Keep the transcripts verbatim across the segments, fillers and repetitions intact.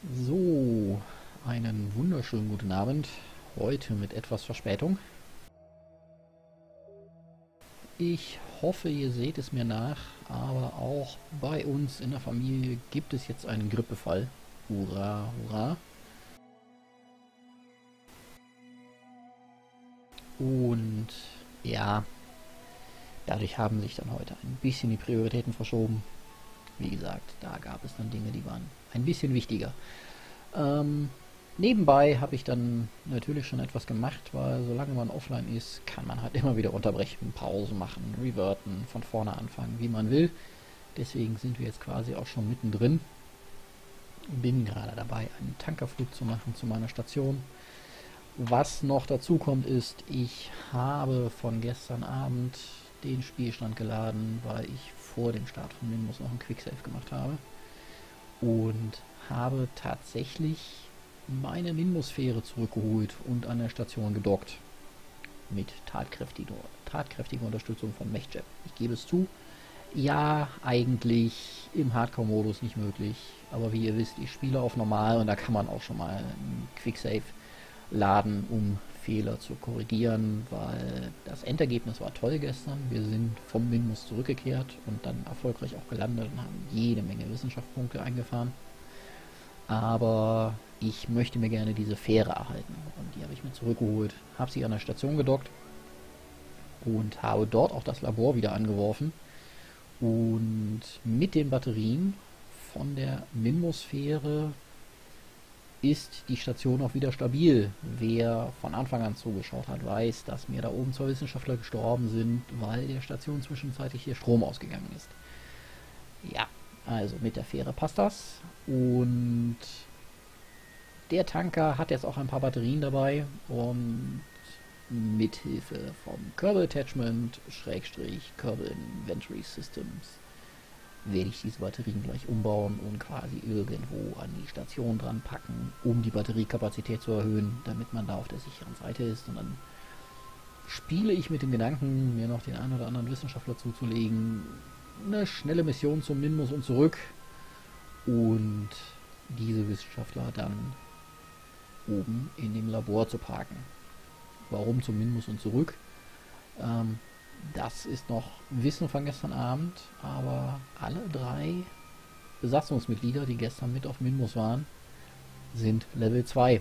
So, einen wunderschönen guten Abend. Heute mit etwas Verspätung. Ich hoffe, ihr seht es mir nach, aber auch bei uns in der Familie gibt es jetzt einen Grippefall. Hurra, hurra. Und ja, dadurch haben sich dann heute ein bisschen die Prioritäten verschoben. Wie gesagt, da gab es dann Dinge, die waren ein bisschen wichtiger. Ähm, Nebenbei habe ich dann natürlich schon etwas gemacht, weil solange man offline ist, kann man halt immer wieder unterbrechen, Pause machen, reverten, von vorne anfangen, wie man will. Deswegen sind wir jetzt quasi auch schon mittendrin. Bin gerade dabei, einen Tankerflug zu machen zu meiner Station. Was noch dazu kommt, ist, ich habe von gestern Abend den Spielstand geladen, weil ich vor dem Start von Minmus noch einen Quicksave gemacht habe. Und habe tatsächlich meine Minmosphäre zurückgeholt und an der Station gedockt. Mit tatkräftiger, tatkräftiger Unterstützung von MechJeb. Ich gebe es zu, ja, eigentlich im Hardcore-Modus nicht möglich. Aber wie ihr wisst, ich spiele auf normal und da kann man auch schon mal einen Quicksave laden, um Fehler zu korrigieren, weil das Endergebnis war toll gestern. Wir sind vom Minmus zurückgekehrt und dann erfolgreich auch gelandet und haben jede Menge Wissenschaftspunkte eingefahren. Aber ich möchte mir gerne diese Fähre erhalten und die habe ich mir zurückgeholt, habe sie an der Station gedockt und habe dort auch das Labor wieder angeworfen und mit den Batterien von der Minmosphäre ist die Station auch wieder stabil. Wer von Anfang an zugeschaut hat, weiß, dass mir da oben zwei Wissenschaftler gestorben sind, weil der Station zwischenzeitlich hier Strom ausgegangen ist. Ja, also mit der Fähre passt das. Und der Tanker hat jetzt auch ein paar Batterien dabei und mithilfe vom Kerbal Attachment Schrägstrich Kerbal Inventory Systems werde ich diese Batterien gleich umbauen und quasi irgendwo an die Station dran packen, um die Batteriekapazität zu erhöhen, damit man da auf der sicheren Seite ist. Und dann spiele ich mit dem Gedanken, mir noch den einen oder anderen Wissenschaftler zuzulegen, eine schnelle Mission zum Minmus und zurück und diese Wissenschaftler dann oben in dem Labor zu parken. Warum zum Minmus und zurück? Ähm, das ist noch Wissen von gestern Abend, aber alle drei Besatzungsmitglieder, die gestern mit auf Minmus waren, sind Level zwei.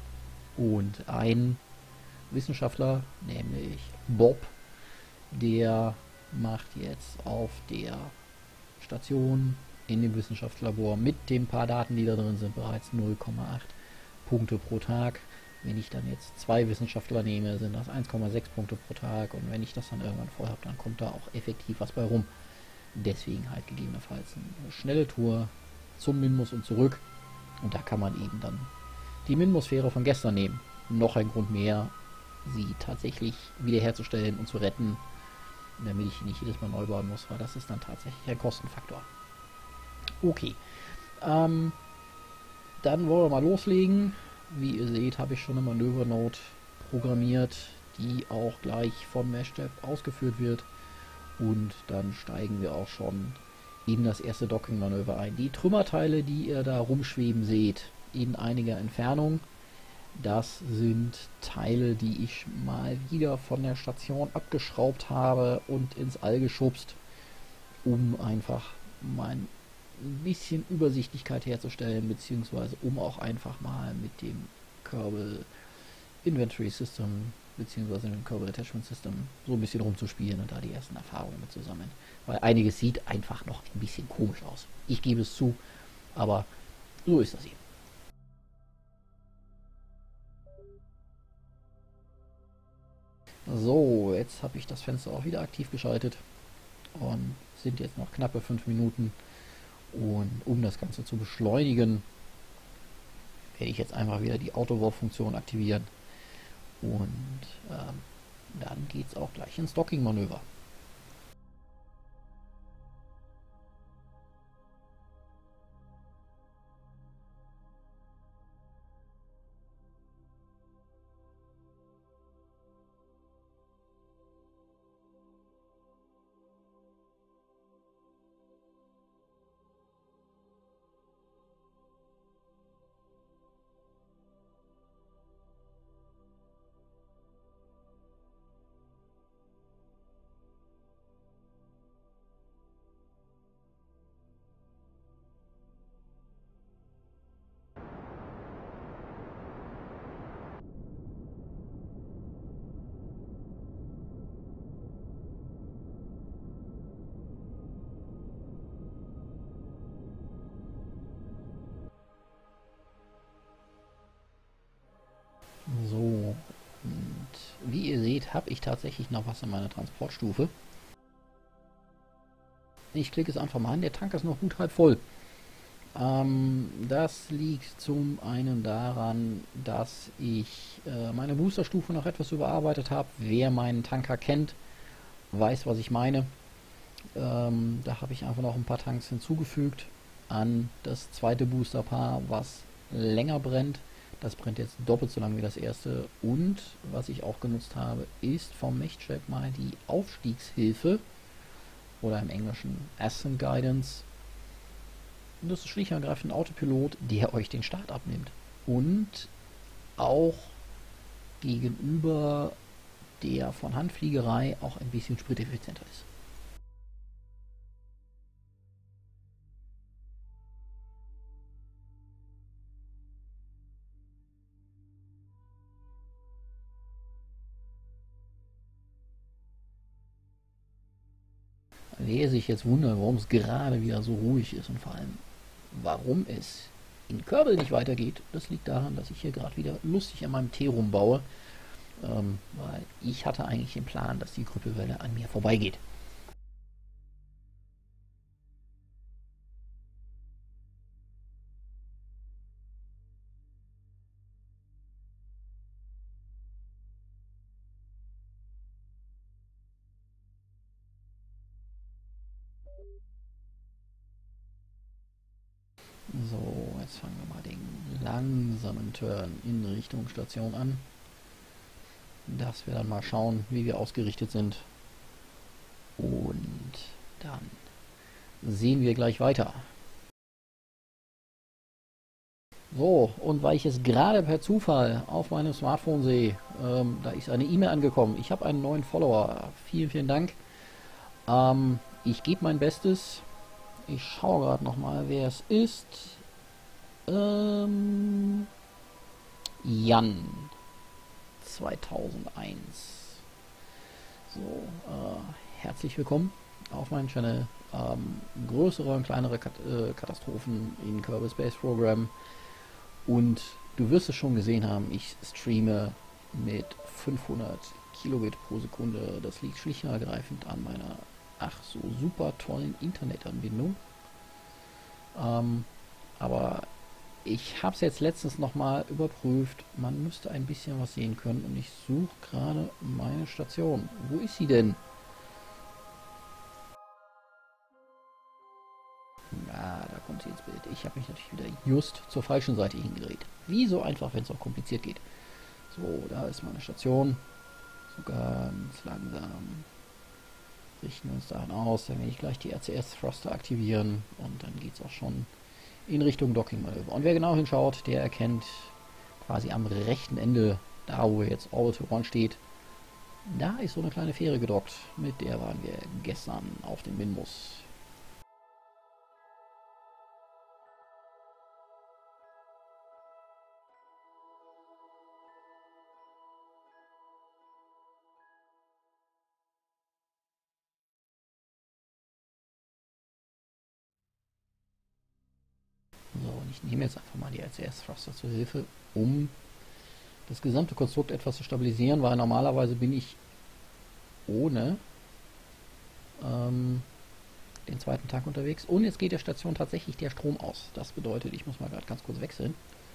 Und ein Wissenschaftler, nämlich Bob, der macht jetzt auf der Station in dem Wissenschaftslabor mit den paar Daten, die da drin sind, bereits null Komma acht Punkte pro Tag. Wenn ich dann jetzt zwei Wissenschaftler nehme, sind das eins Komma sechs Punkte pro Tag und wenn ich das dann irgendwann voll habe, dann kommt da auch effektiv was bei rum. Deswegen halt gegebenenfalls eine schnelle Tour zum Minmus und zurück und da kann man eben dann die Minmosphäre von gestern nehmen. Noch ein Grund mehr, sie tatsächlich wiederherzustellen und zu retten, damit ich nicht jedes Mal neu bauen muss, weil das ist dann tatsächlich ein Kostenfaktor. Okay, ähm, dann wollen wir mal loslegen. Wie ihr seht, habe ich schon eine Manövernode programmiert, die auch gleich vom MeshDev ausgeführt wird. Und dann steigen wir auch schon in das erste Docking-Manöver ein. Die Trümmerteile, die ihr da rumschweben seht, in einiger Entfernung, das sind Teile, die ich mal wieder von der Station abgeschraubt habe und ins All geschubst, um einfach mein ein bisschen Übersichtlichkeit herzustellen, beziehungsweise um auch einfach mal mit dem Kerbal Inventory System, beziehungsweise dem Kerbal Attachment System so ein bisschen rumzuspielen und da die ersten Erfahrungen mit zu sammeln. Weil einiges sieht einfach noch ein bisschen komisch aus. Ich gebe es zu, aber so ist das eben. So, jetzt habe ich das Fenster auch wieder aktiv geschaltet und sind jetzt noch knappe fünf Minuten. Und um das Ganze zu beschleunigen, werde ich jetzt einfach wieder die Autowarp-Funktion aktivieren. Und ähm, dann geht es auch gleich ins Docking-Manöver. wie ihr seht, habe ich tatsächlich noch was in meiner Transportstufe. Ich klicke es einfach mal an, der Tank ist noch gut halb voll. Ähm, das liegt zum einen daran, dass ich äh, meine Boosterstufe noch etwas überarbeitet habe. Wer meinen Tanker kennt, weiß, was ich meine. Ähm, da habe ich einfach noch ein paar Tanks hinzugefügt an das zweite Boosterpaar, was länger brennt. Das brennt jetzt doppelt so lang wie das erste. Und was ich auch genutzt habe, ist vom Mechcheck mal die Aufstiegshilfe oder im Englischen Ascent Guidance. Und das ist schlicht und ergreifend ein Autopilot, der euch den Start abnimmt. Und auch gegenüber der von Handfliegerei auch ein bisschen spriteffizienter ist. Wer sich jetzt wundert, warum es gerade wieder so ruhig ist und vor allem, warum es in Kerbal nicht weitergeht, das liegt daran, dass ich hier gerade wieder lustig an meinem Tee rumbaue, ähm, weil ich hatte eigentlich den Plan, dass die Grippewelle an mir vorbeigeht. So, jetzt fangen wir mal den langsamen Turn in Richtung Station an. Dass wir dann mal schauen, wie wir ausgerichtet sind. Und dann sehen wir gleich weiter. So, und weil ich es gerade per Zufall auf meinem Smartphone sehe, ähm, da ist eine E-Mail angekommen. Ich habe einen neuen Follower. Vielen, vielen Dank. Ähm, ich gebe mein Bestes. Ich schaue gerade nochmal, wer es ist. Ähm, Jan zweitausendeins. So, äh, herzlich willkommen auf meinem Channel. Ähm, größere und kleinere Kat äh, Katastrophen in Kerbal Space Program. Und du wirst es schon gesehen haben, ich streame mit fünfhundert Kilobit pro Sekunde. Das liegt schlicht und ergreifend an meiner ach so super tollen Internetanbindung. Ähm, aber ich habe es jetzt letztens nochmal überprüft. Man müsste ein bisschen was sehen können. Und ich suche gerade meine Station. Wo ist sie denn? Ah, da kommt sie ins Bild. Ich habe mich natürlich wieder just zur falschen Seite hingedreht. Wie so einfach, wenn es auch kompliziert geht. So, da ist meine Station. So ganz langsam richten wir uns daran aus. Dann werde ich gleich die R C S-Thruster aktivieren. Und dann geht es auch schon in Richtung Docking-Manöver. Und wer genau hinschaut, der erkennt quasi am rechten Ende, da wo jetzt Orbit One steht, da ist so eine kleine Fähre gedockt. Mit der waren wir gestern auf dem Minmus. So, und ich nehme jetzt einfach mal die R C S-Thruster zur Hilfe, um das gesamte Konstrukt etwas zu stabilisieren, weil normalerweise bin ich ohne ähm, den zweiten Tag unterwegs. Und jetzt geht der Station tatsächlich der Strom aus. Das bedeutet, ich muss mal gerade ganz kurz wechseln.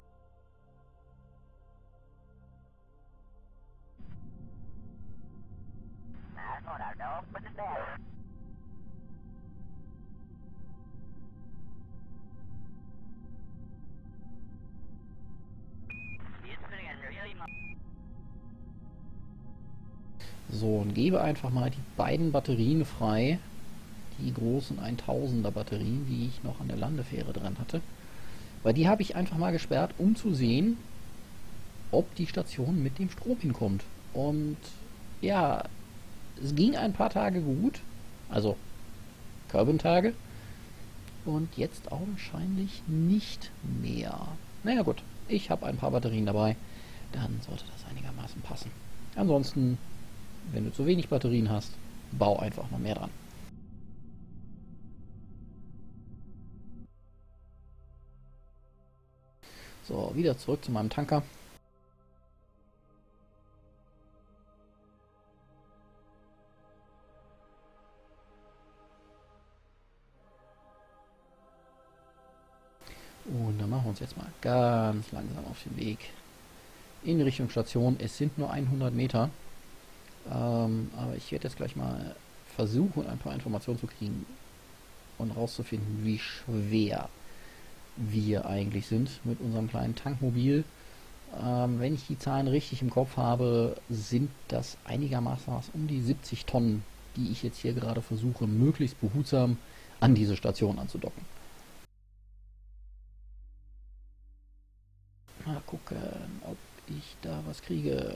So, und gebe einfach mal die beiden Batterien frei. Die großen tausender Batterien, die ich noch an der Landefähre dran hatte. Weil die habe ich einfach mal gesperrt, um zu sehen, ob die Station mit dem Strom hinkommt. Und ja, es ging ein paar Tage gut. Also Kerbin-Tage. Und jetzt augenscheinlich nicht mehr. Naja gut, ich habe ein paar Batterien dabei. Dann sollte das einigermaßen passen. Ansonsten, wenn du zu wenig Batterien hast, bau einfach noch mehr dran. So, wieder zurück zu meinem Tanker. Und dann machen wir uns jetzt mal ganz langsam auf den Weg in Richtung Station. Es sind nur hundert Meter. Ähm, aber ich werde jetzt gleich mal versuchen, ein paar Informationen zu kriegen und rauszufinden, wie schwer wir eigentlich sind mit unserem kleinen Tankmobil. Ähm, wenn ich die Zahlen richtig im Kopf habe, sind das einigermaßen was um die siebzig Tonnen, die ich jetzt hier gerade versuche, möglichst behutsam an diese Station anzudocken. Mal gucken, ob ich da was kriege.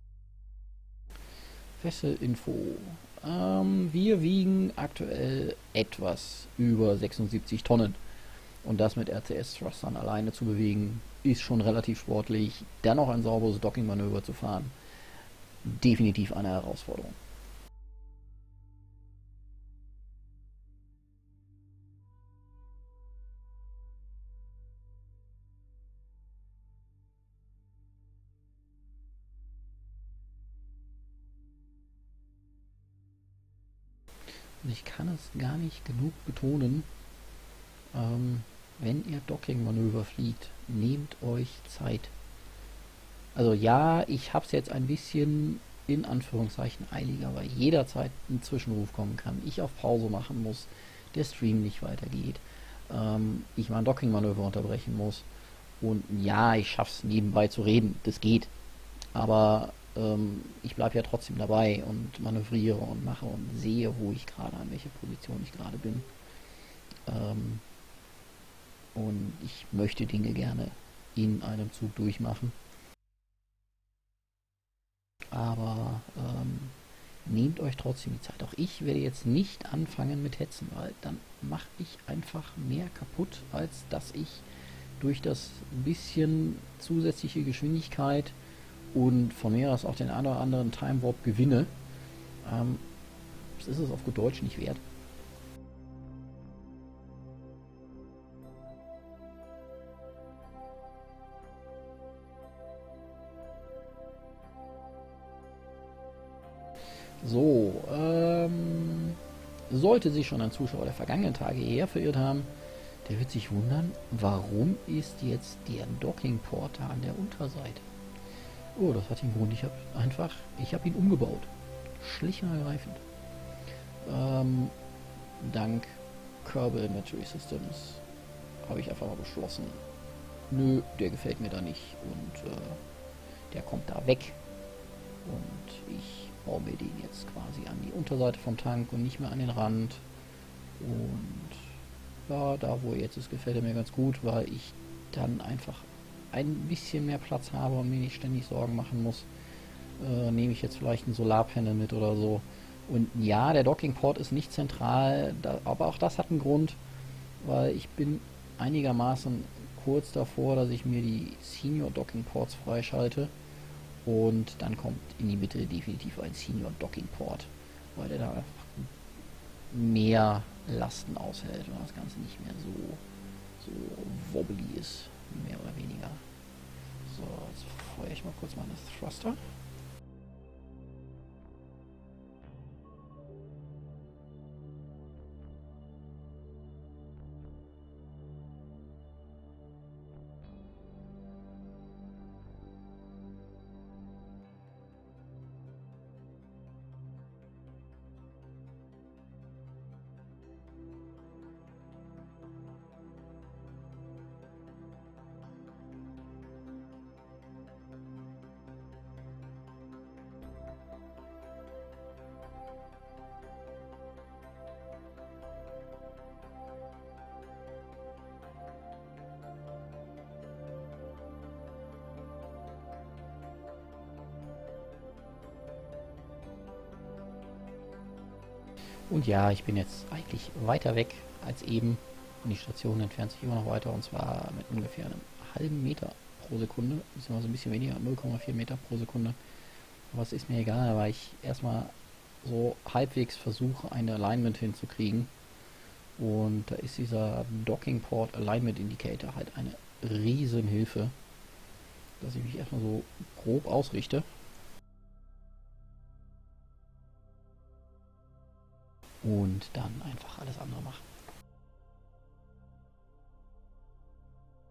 Fesselinfo. Ähm, wir wiegen aktuell etwas über sechsundsiebzig Tonnen. Und das mit R C S-Thrustern alleine zu bewegen, ist schon relativ sportlich. Dann noch ein sauberes Docking-Manöver zu fahren, definitiv eine Herausforderung. Und ich kann es gar nicht genug betonen, ähm, wenn ihr Docking-Manöver fliegt, nehmt euch Zeit. Also ja, ich habe es jetzt ein bisschen in Anführungszeichen eiliger, weil jederzeit ein Zwischenruf kommen kann, ich auf Pause machen muss, der Stream nicht weitergeht, ähm, ich mein Docking-Manöver unterbrechen muss und ja, ich schaff's nebenbei zu reden, das geht, aber ähm, ich bleibe ja trotzdem dabei und manövriere und mache und sehe, wo ich gerade, an welcher Position ich gerade bin. Ähm, und ich möchte Dinge gerne in einem Zug durchmachen. Aber ähm, nehmt euch trotzdem die Zeit. Auch ich werde jetzt nicht anfangen mit Hetzen, weil dann mache ich einfach mehr kaputt, als dass ich durch das bisschen zusätzliche Geschwindigkeit und von mir aus auch den einen oder anderen Time Warp gewinne. Ähm, das ist es auf gut Deutsch nicht wert. So, ähm, sollte sich schon ein Zuschauer der vergangenen Tage hierher verirrt haben, der wird sich wundern, warum ist jetzt der Docking-Port da an der Unterseite? Oh, das hat den Grund, ich habe einfach, ich habe ihn umgebaut. Schlicht und ergreifend. Ähm, dank Kerbal Battery Systems habe ich einfach mal beschlossen, nö, der gefällt mir da nicht und äh, der kommt da weg. Und ich baue mir den jetzt quasi an die Unterseite vom Tank und nicht mehr an den Rand. Und ja, da wo er jetzt ist, gefällt er mir ganz gut, weil ich dann einfach ein bisschen mehr Platz habe und mir nicht ständig Sorgen machen muss. Äh, nehme ich jetzt vielleicht ein Solarpanel mit oder so. Und ja, der Dockingport ist nicht zentral, da, aber auch das hat einen Grund, weil ich bin einigermaßen kurz davor, dass ich mir die Senior Dockingports freischalte. Und dann kommt in die Mitte definitiv ein Senior Docking Port, weil der da einfach mehr Lasten aushält und das Ganze nicht mehr so, so wobbly ist, mehr oder weniger. So, jetzt feuere ich mal kurz meine Thruster. Und ja, ich bin jetzt eigentlich weiter weg als eben. Und die Station entfernt sich immer noch weiter und zwar mit ungefähr einem halben Meter pro Sekunde. Beziehungsweise ein bisschen weniger, null Komma vier Meter pro Sekunde. Aber es ist mir egal, weil ich erstmal so halbwegs versuche, ein Alignment hinzukriegen. Und da ist dieser Docking Port Alignment Indicator halt eine riesen Hilfe, dass ich mich erstmal so grob ausrichte. Und dann einfach alles andere machen.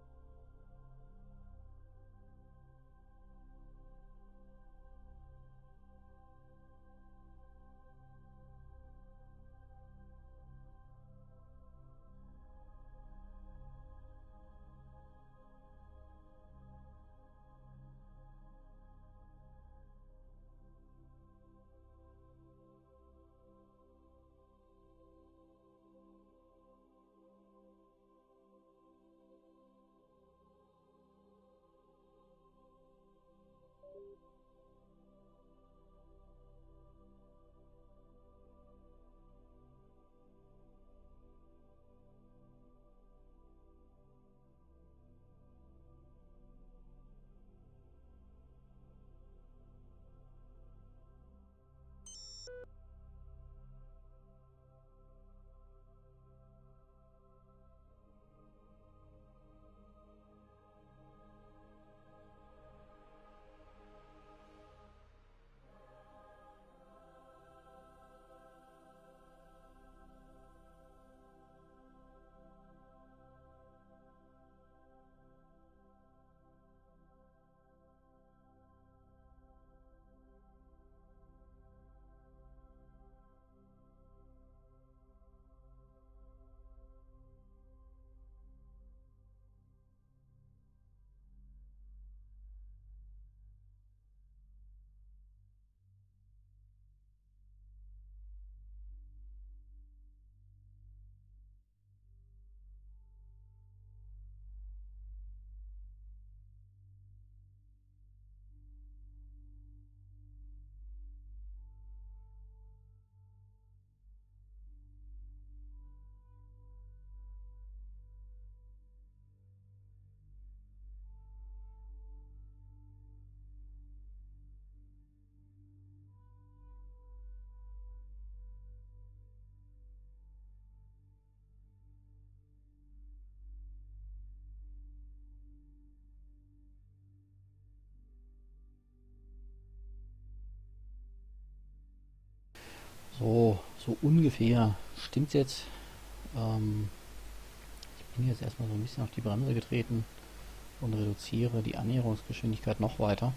So, so ungefähr. Stimmt's jetzt? Ähm, ich bin jetzt erstmal so ein bisschen auf die Bremse getreten und reduziere die Annäherungsgeschwindigkeit noch weiter.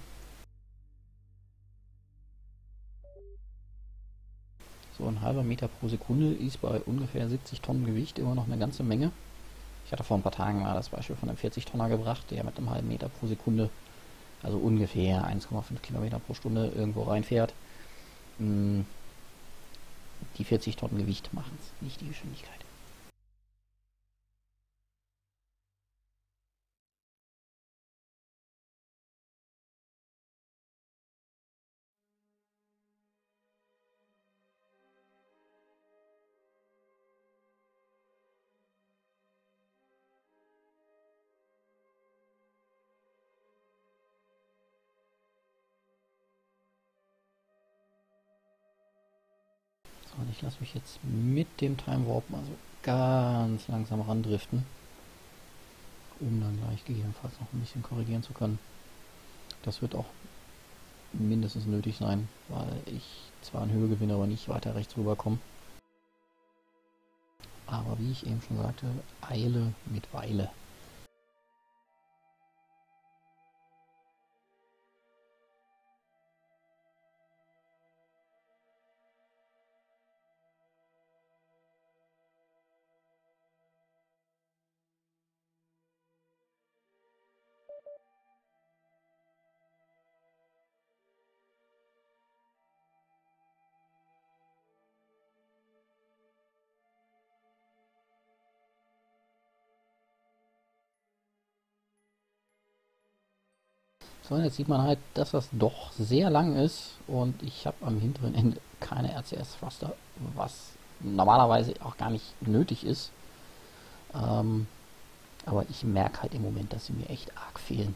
So ein halber Meter pro Sekunde ist bei ungefähr siebzig Tonnen Gewicht immer noch eine ganze Menge. Ich hatte vor ein paar Tagen mal das Beispiel von einem vierzig Tonner gebracht, der mit einem halben Meter pro Sekunde, also ungefähr eins Komma fünf Kilometer pro Stunde irgendwo reinfährt. Die vierzig Tonnen Gewicht machen es, nicht die Geschwindigkeit. So, und ich lasse mich jetzt mit dem Time Warp mal so ganz langsam randriften, um dann gleich gegebenenfalls noch ein bisschen korrigieren zu können. Das wird auch mindestens nötig sein, weil ich zwar in Höhe gewinne, aber nicht weiter rechts rüberkomme. Aber wie ich eben schon sagte, Eile mit Weile. So, jetzt sieht man halt, dass das doch sehr lang ist und ich habe am hinteren Ende keine R C S-Thruster, was normalerweise auch gar nicht nötig ist. Ähm, aber ich merke halt im Moment, dass sie mir echt arg fehlen.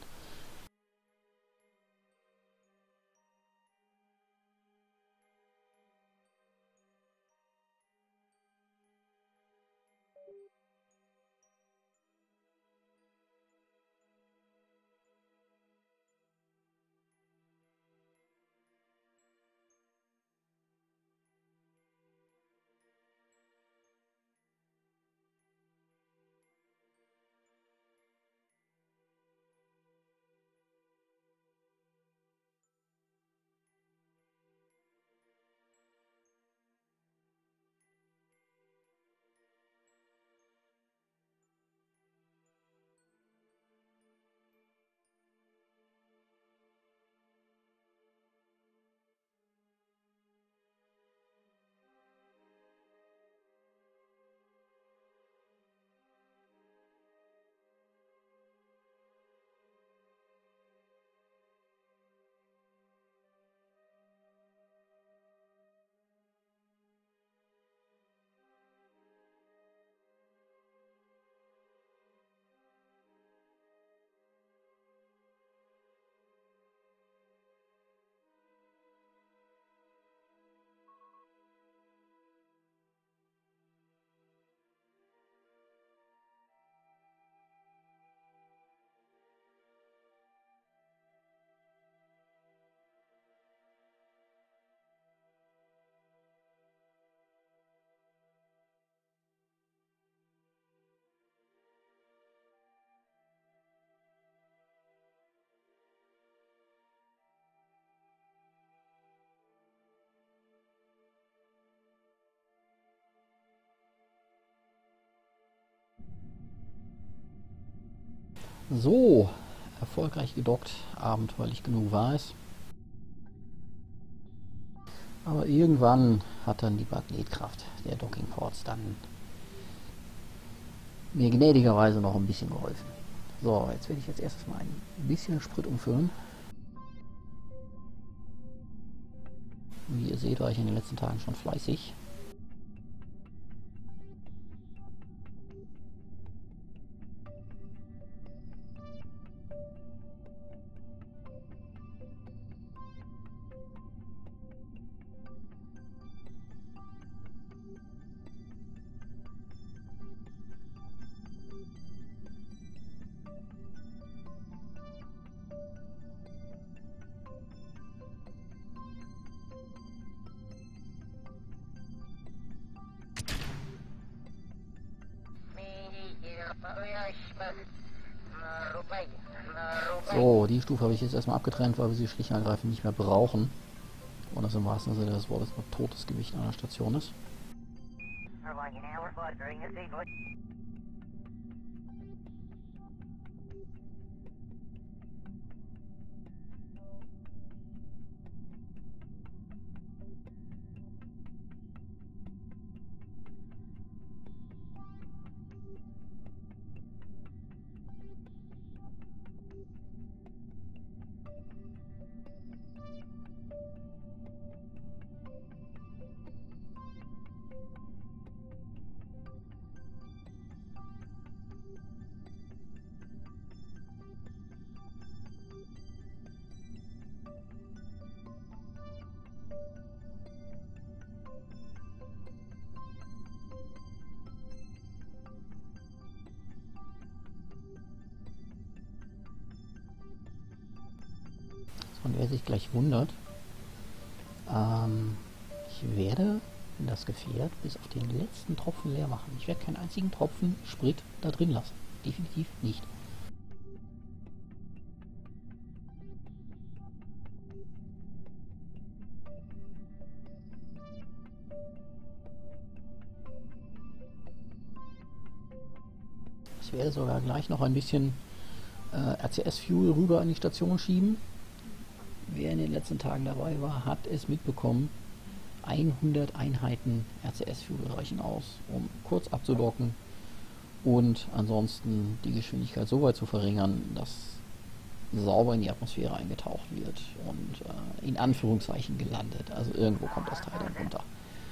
So, erfolgreich gedockt, abenteuerlich genug war es. Aber irgendwann hat dann die Magnetkraft der Dockingports dann mir gnädigerweise noch ein bisschen geholfen. So, jetzt werde ich jetzt erstes mal ein bisschen Sprit umfüllen. Wie ihr seht, war ich in den letzten Tagen schon fleißig. So, die Stufe habe ich jetzt erstmal abgetrennt, weil wir sie schlicht und ergreifend nicht mehr brauchen. Und das im wahrsten Sinne des Wortes nur totes Gewicht an der Station ist. Und wer sich gleich wundert, ähm, ich werde das Gefährt bis auf den letzten Tropfen leer machen. Ich werde keinen einzigen Tropfen Sprit da drin lassen. Definitiv nicht. Ich werde sogar gleich noch ein bisschen äh, R C S-Fuel rüber an die Station schieben. Wer in den letzten Tagen dabei war, hat es mitbekommen. hundert Einheiten R C S-Fuel reichen aus, um kurz abzudocken und ansonsten die Geschwindigkeit so weit zu verringern, dass sauber in die Atmosphäre eingetaucht wird und äh, in Anführungszeichen gelandet. Also irgendwo kommt das Teil dann runter.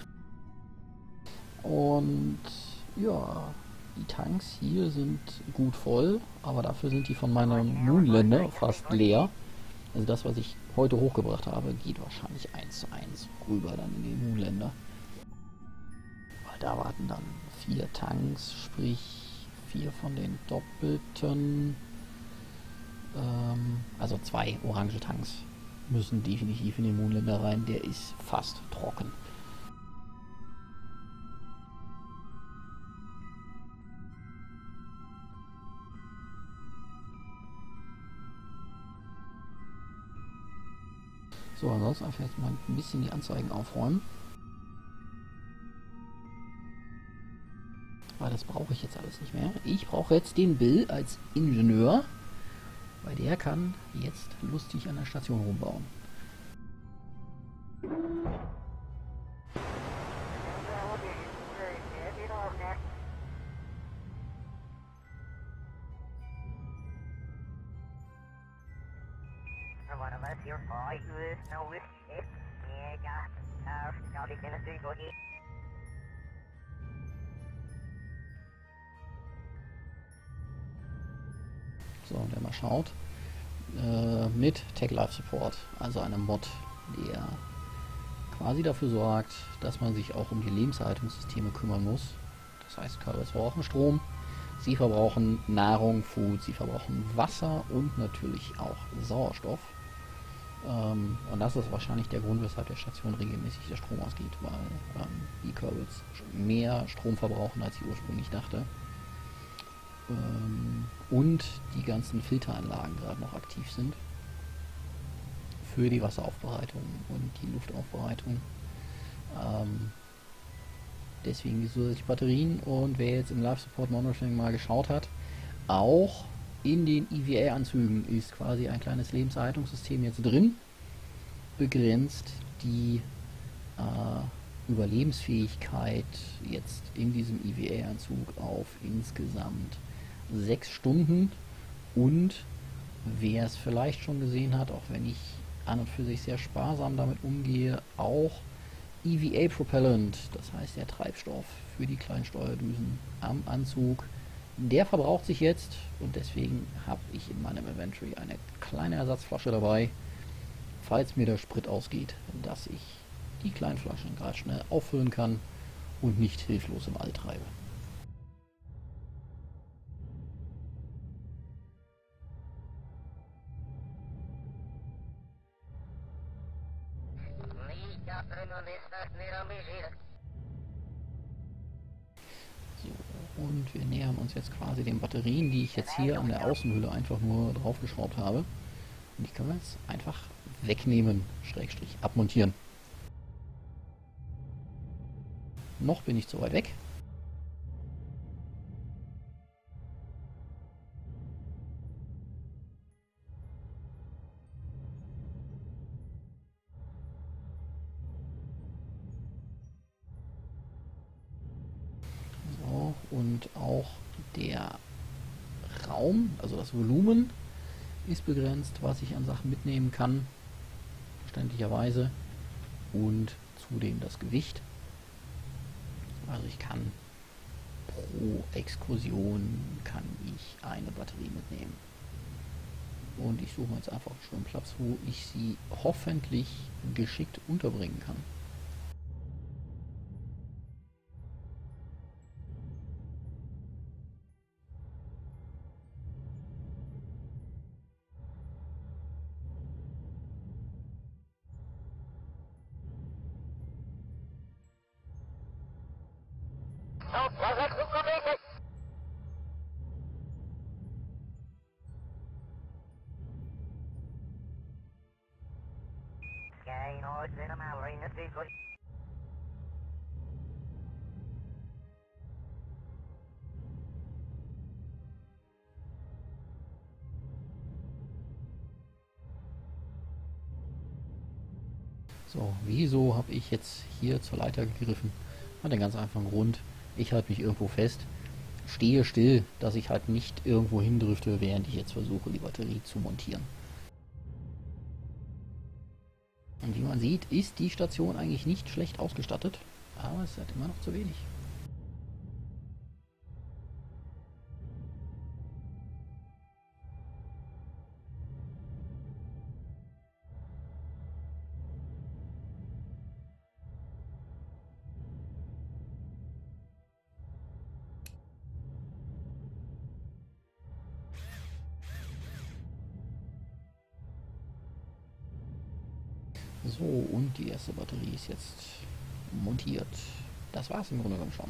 Und ja, die Tanks hier sind gut voll, aber dafür sind die von meinem Moonlander fast leer. Also das, was ich heute hochgebracht habe, geht wahrscheinlich eins zu eins rüber dann in den Moonlander. Weil da warten dann vier Tanks, sprich vier von den doppelten, ähm, also zwei orange Tanks müssen definitiv in den Moonlander rein. Der ist fast trocken. So, ansonsten vielleicht mal ein bisschen die Anzeigen aufräumen. Weil das brauche ich jetzt alles nicht mehr. Ich brauche jetzt den Bill als Ingenieur, weil der kann jetzt lustig an der Station rumbauen. So, und wenn man schaut, äh, mit Tech Life Support, also einem Mod, der quasi dafür sorgt, dass man sich auch um die Lebenserhaltungssysteme kümmern muss. Das heißt, Kerbals verbrauchen Strom, sie verbrauchen Nahrung, Food, sie verbrauchen Wasser und natürlich auch Sauerstoff. Ähm, und das ist wahrscheinlich der Grund, weshalb der Station regelmäßig der Strom ausgeht, weil ähm, die Kerbals mehr Strom verbrauchen, als ich ursprünglich dachte. Ähm, und die ganzen Filteranlagen gerade noch aktiv sind für die Wasseraufbereitung und die Luftaufbereitung. Ähm, deswegen die zusätzlichen Batterien. Und wer jetzt im Live Support Monitoring mal geschaut hat, auch in den E V A-Anzügen ist quasi ein kleines Lebenserhaltungssystem jetzt drin, begrenzt die äh, Überlebensfähigkeit jetzt in diesem E V A-Anzug auf insgesamt sechs Stunden. Und wer es vielleicht schon gesehen hat, auch wenn ich an und für sich sehr sparsam damit umgehe, auch E V A-Propellant, das heißt der Treibstoff für die kleinen Steuerdüsen am Anzug, der verbraucht sich jetzt und deswegen habe ich in meinem Inventory eine kleine Ersatzflasche dabei, falls mir der Sprit ausgeht, dass ich die kleinen Flaschen gerade schnell auffüllen kann und nicht hilflos im All treibe. So, und wir nähern uns jetzt quasi den Batterien, die ich jetzt hier an der Außenhülle einfach nur draufgeschraubt habe. Und die können wir jetzt einfach wegnehmen, Schrägstrich abmontieren. Noch bin ich zu weit weg. So, und auch der Raum, also das Volumen, ist begrenzt, was ich an Sachen mitnehmen kann, verständlicherweise, und zudem das Gewicht. Also ich kann pro Exkursion kann ich eine Batterie mitnehmen. Und ich suche jetzt einfach schon einen Platz, wo ich sie hoffentlich geschickt unterbringen kann. So, wieso habe ich jetzt hier zur Leiter gegriffen? Hat einen ganz einfachen Grund. Ich halte mich irgendwo fest, stehe still, dass ich halt nicht irgendwo hindrifte, während ich jetzt versuche, die Batterie zu montieren. Und wie man sieht, ist die Station eigentlich nicht schlecht ausgestattet, aber es ist halt immer noch zu wenig. So, und die erste Batterie ist jetzt montiert. Das war es im Grunde genommen schon.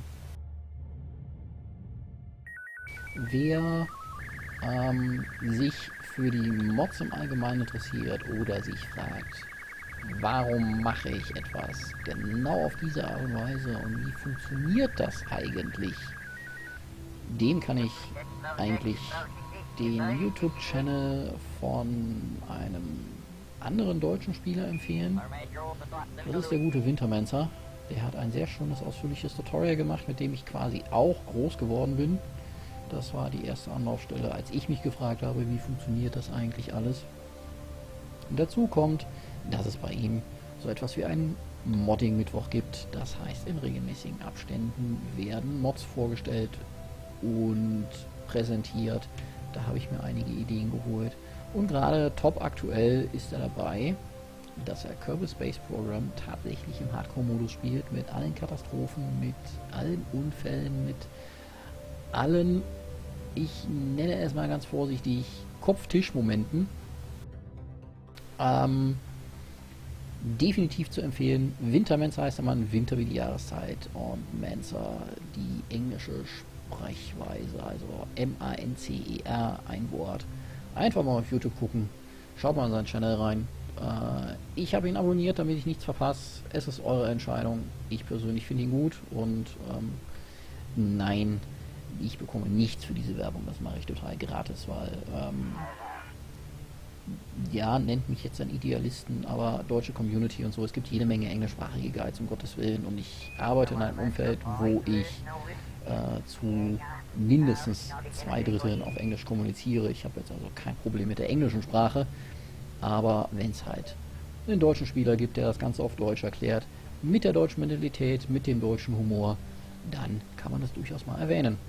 Wer ähm, sich für die Mods im Allgemeinen interessiert oder sich fragt, warum mache ich etwas genau auf diese Art und Weise und wie funktioniert das eigentlich, dem kann ich eigentlich den YouTube-Channel von einem anderen deutschen Spieler empfehlen. Das ist der gute Wintermancer. Der hat ein sehr schönes, ausführliches Tutorial gemacht, mit dem ich quasi auch groß geworden bin. Das war die erste Anlaufstelle, als ich mich gefragt habe, wie funktioniert das eigentlich alles. Und dazu kommt, dass es bei ihm so etwas wie einen Modding-Mittwoch gibt. Das heißt, in regelmäßigen Abständen werden Mods vorgestellt und präsentiert. Da habe ich mir einige Ideen geholt. Und gerade top aktuell ist er dabei, dass er Kerbal Space Program tatsächlich im Hardcore-Modus spielt, mit allen Katastrophen, mit allen Unfällen, mit allen, ich nenne es mal ganz vorsichtig, Kopf-Tisch-Momenten. Ähm, definitiv zu empfehlen. Wintermancer heißt der Mann, Winter wie die Jahreszeit, und Mancer die englische Sprechweise, also M A N C E R, ein Wort. Einfach mal auf YouTube gucken, schaut mal in seinen Channel rein. Äh, ich habe ihn abonniert, damit ich nichts verpasse. Es ist eure Entscheidung. Ich persönlich finde ihn gut und ähm, nein, ich bekomme nichts für diese Werbung. Das mache ich total gratis, weil ähm, ja, nennt mich jetzt ein Idealisten, aber deutsche Community und so, es gibt jede Menge englischsprachige Guides, um Gottes Willen, und ich arbeite in einem Umfeld, wo ich äh, zu mindestens zwei Dritteln auf Englisch kommuniziere. Ich habe jetzt also kein Problem mit der englischen Sprache, aber wenn es halt einen deutschen Spieler gibt, der das Ganze auf Deutsch erklärt, mit der deutschen Mentalität, mit dem deutschen Humor, dann kann man das durchaus mal erwähnen.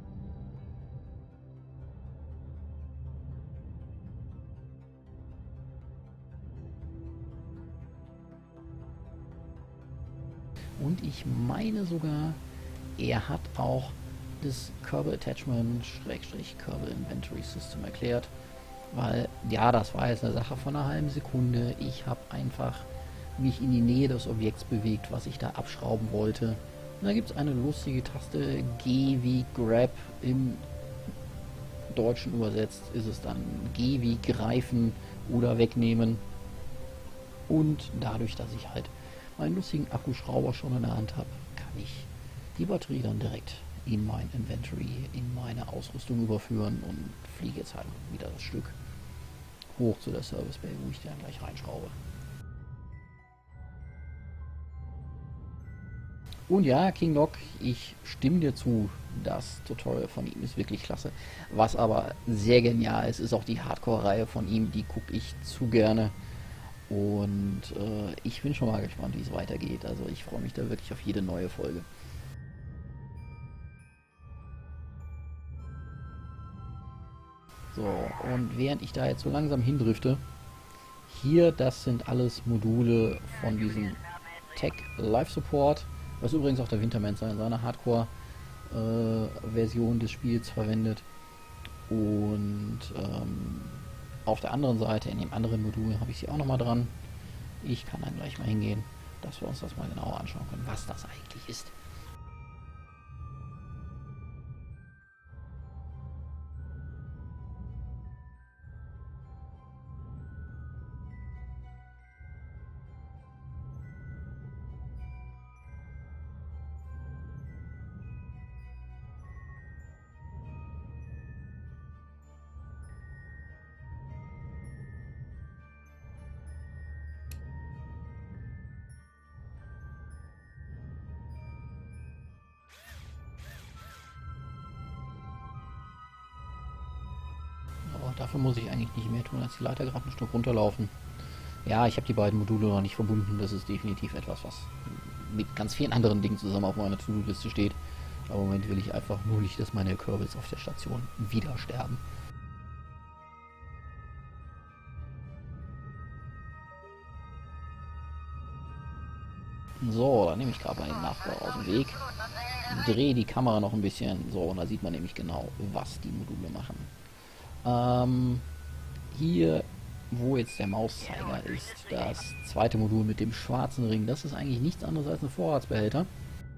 Und ich meine sogar, er hat auch das Kerbal Attachment Schrägstrich Kerbal Inventory System erklärt, weil ja, das war jetzt eine Sache von einer halben Sekunde. Ich habe einfach mich in die Nähe des Objekts bewegt, was ich da abschrauben wollte, Da gibt es eine lustige Taste, G wie Grab. Im Deutschen übersetzt ist es dann G wie greifen oder wegnehmen. Und dadurch, dass ich halt meinen lustigen Akkuschrauber schon in der Hand habe, kann ich die Batterie dann direkt in mein Inventory, in meine Ausrüstung überführen und fliege jetzt halt wieder das Stück hoch zu der Service Bay, wo ich dann gleich reinschraube. Und ja, King Doc, ich stimme dir zu, das Tutorial von ihm ist wirklich klasse. Was aber sehr genial ist, ist auch die Hardcore-Reihe von ihm, die gucke ich zu gerne. Und äh, ich bin schon mal gespannt, wie es weitergeht. Also ich freue mich da wirklich auf jede neue Folge. So, und während ich da jetzt so langsam hindrifte, hier, das sind alles Module von diesem Tech Life Support, was übrigens auch der Wintermancer in seiner Hardcore-Version äh, des Spiels verwendet. Und ähm, auf der anderen Seite, in dem anderen Modul, habe ich sie auch nochmal dran. Ich kann dann gleich mal hingehen, dass wir uns das mal genauer anschauen können, was das eigentlich ist. Dafür muss ich eigentlich nicht mehr tun, als die Leiter gerade ein Stück runterlaufen. Ja, ich habe die beiden Module noch nicht verbunden. Das ist definitiv etwas, was mit ganz vielen anderen Dingen zusammen auf meiner To-Do-Liste steht. Aber im Moment will ich einfach nur nicht, dass meine Kerbals auf der Station wieder sterben. So, dann nehme ich gerade mal den Nachbau aus dem Weg. Drehe die Kamera noch ein bisschen. So, und da sieht man nämlich genau, was die Module machen. Ähm, hier, wo jetzt der Mauszeiger ist, das zweite Modul mit dem schwarzen Ring, das ist eigentlich nichts anderes als ein Vorratsbehälter.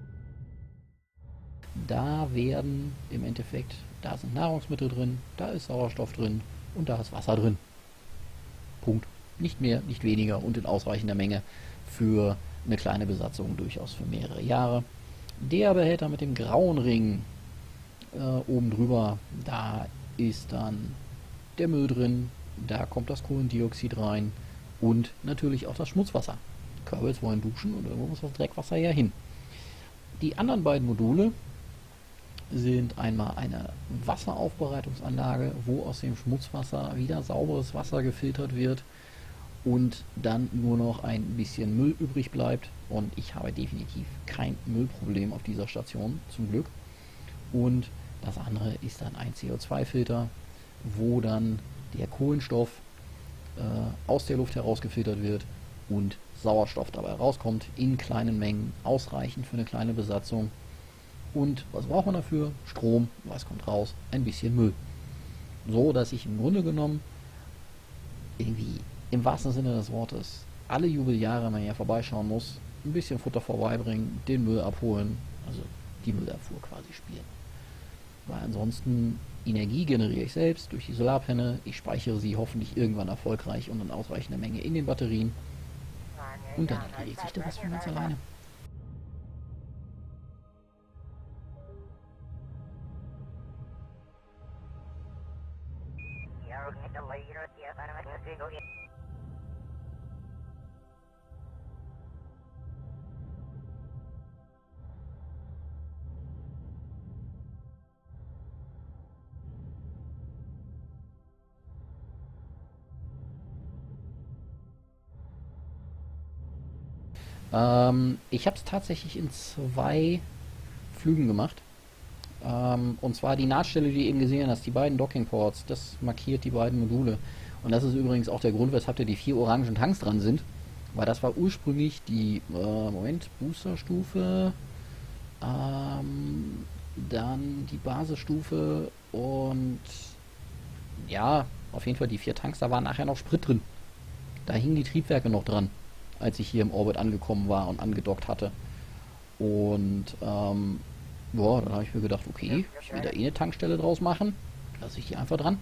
Da werden im Endeffekt, da sind Nahrungsmittel drin, da ist Sauerstoff drin und da ist Wasser drin. Punkt. Nicht mehr, nicht weniger und in ausreichender Menge für eine kleine Besatzung, durchaus für mehrere Jahre. Der Behälter mit dem grauen Ring äh, oben drüber, da ist dann der Müll drin, da kommt das Kohlendioxid rein und natürlich auch das Schmutzwasser. Kerbals wollen duschen und irgendwo muss das Dreckwasser ja hin. Die anderen beiden Module sind einmal eine Wasseraufbereitungsanlage, wo aus dem Schmutzwasser wieder sauberes Wasser gefiltert wird und dann nur noch ein bisschen Müll übrig bleibt. Und ich habe definitiv kein Müllproblem auf dieser Station, zum Glück. Und das andere ist dann ein C O zwei Filter, wo dann der Kohlenstoff äh, aus der Luft herausgefiltert wird und Sauerstoff dabei rauskommt, in kleinen Mengen, ausreichend für eine kleine Besatzung. Und was braucht man dafür? Strom, was kommt raus? Ein bisschen Müll. So, dass ich im Grunde genommen irgendwie im wahrsten Sinne des Wortes alle Jubeljahre mal hier vorbeischauen muss, ein bisschen Futter vorbeibringen, den Müll abholen, also die Müllabfuhr quasi spielen. Weil ansonsten Energie generiere ich selbst durch die Solarpanel, ich speichere sie hoffentlich irgendwann erfolgreich und in ausreichender Menge in den Batterien und dann erledigt sich der Rest von ganz alleine. Ähm, ich habe es tatsächlich in zwei Flügen gemacht. Ähm, und zwar die Nahtstelle, die du eben gesehen hast, die beiden Docking Ports, das markiert die beiden Module. Und das ist übrigens auch der Grund, weshalb da die vier orangen Tanks dran sind. Weil das war ursprünglich die, äh, Moment, Boosterstufe, ähm, dann die Basisstufe und ja, auf jeden Fall die vier Tanks, da war nachher noch Sprit drin. Da hingen die Triebwerke noch dran, als ich hier im Orbit angekommen war und angedockt hatte. Und ähm, ja, dann habe ich mir gedacht, okay, ich will da eh eine Tankstelle draus machen. Lasse ich die einfach dran.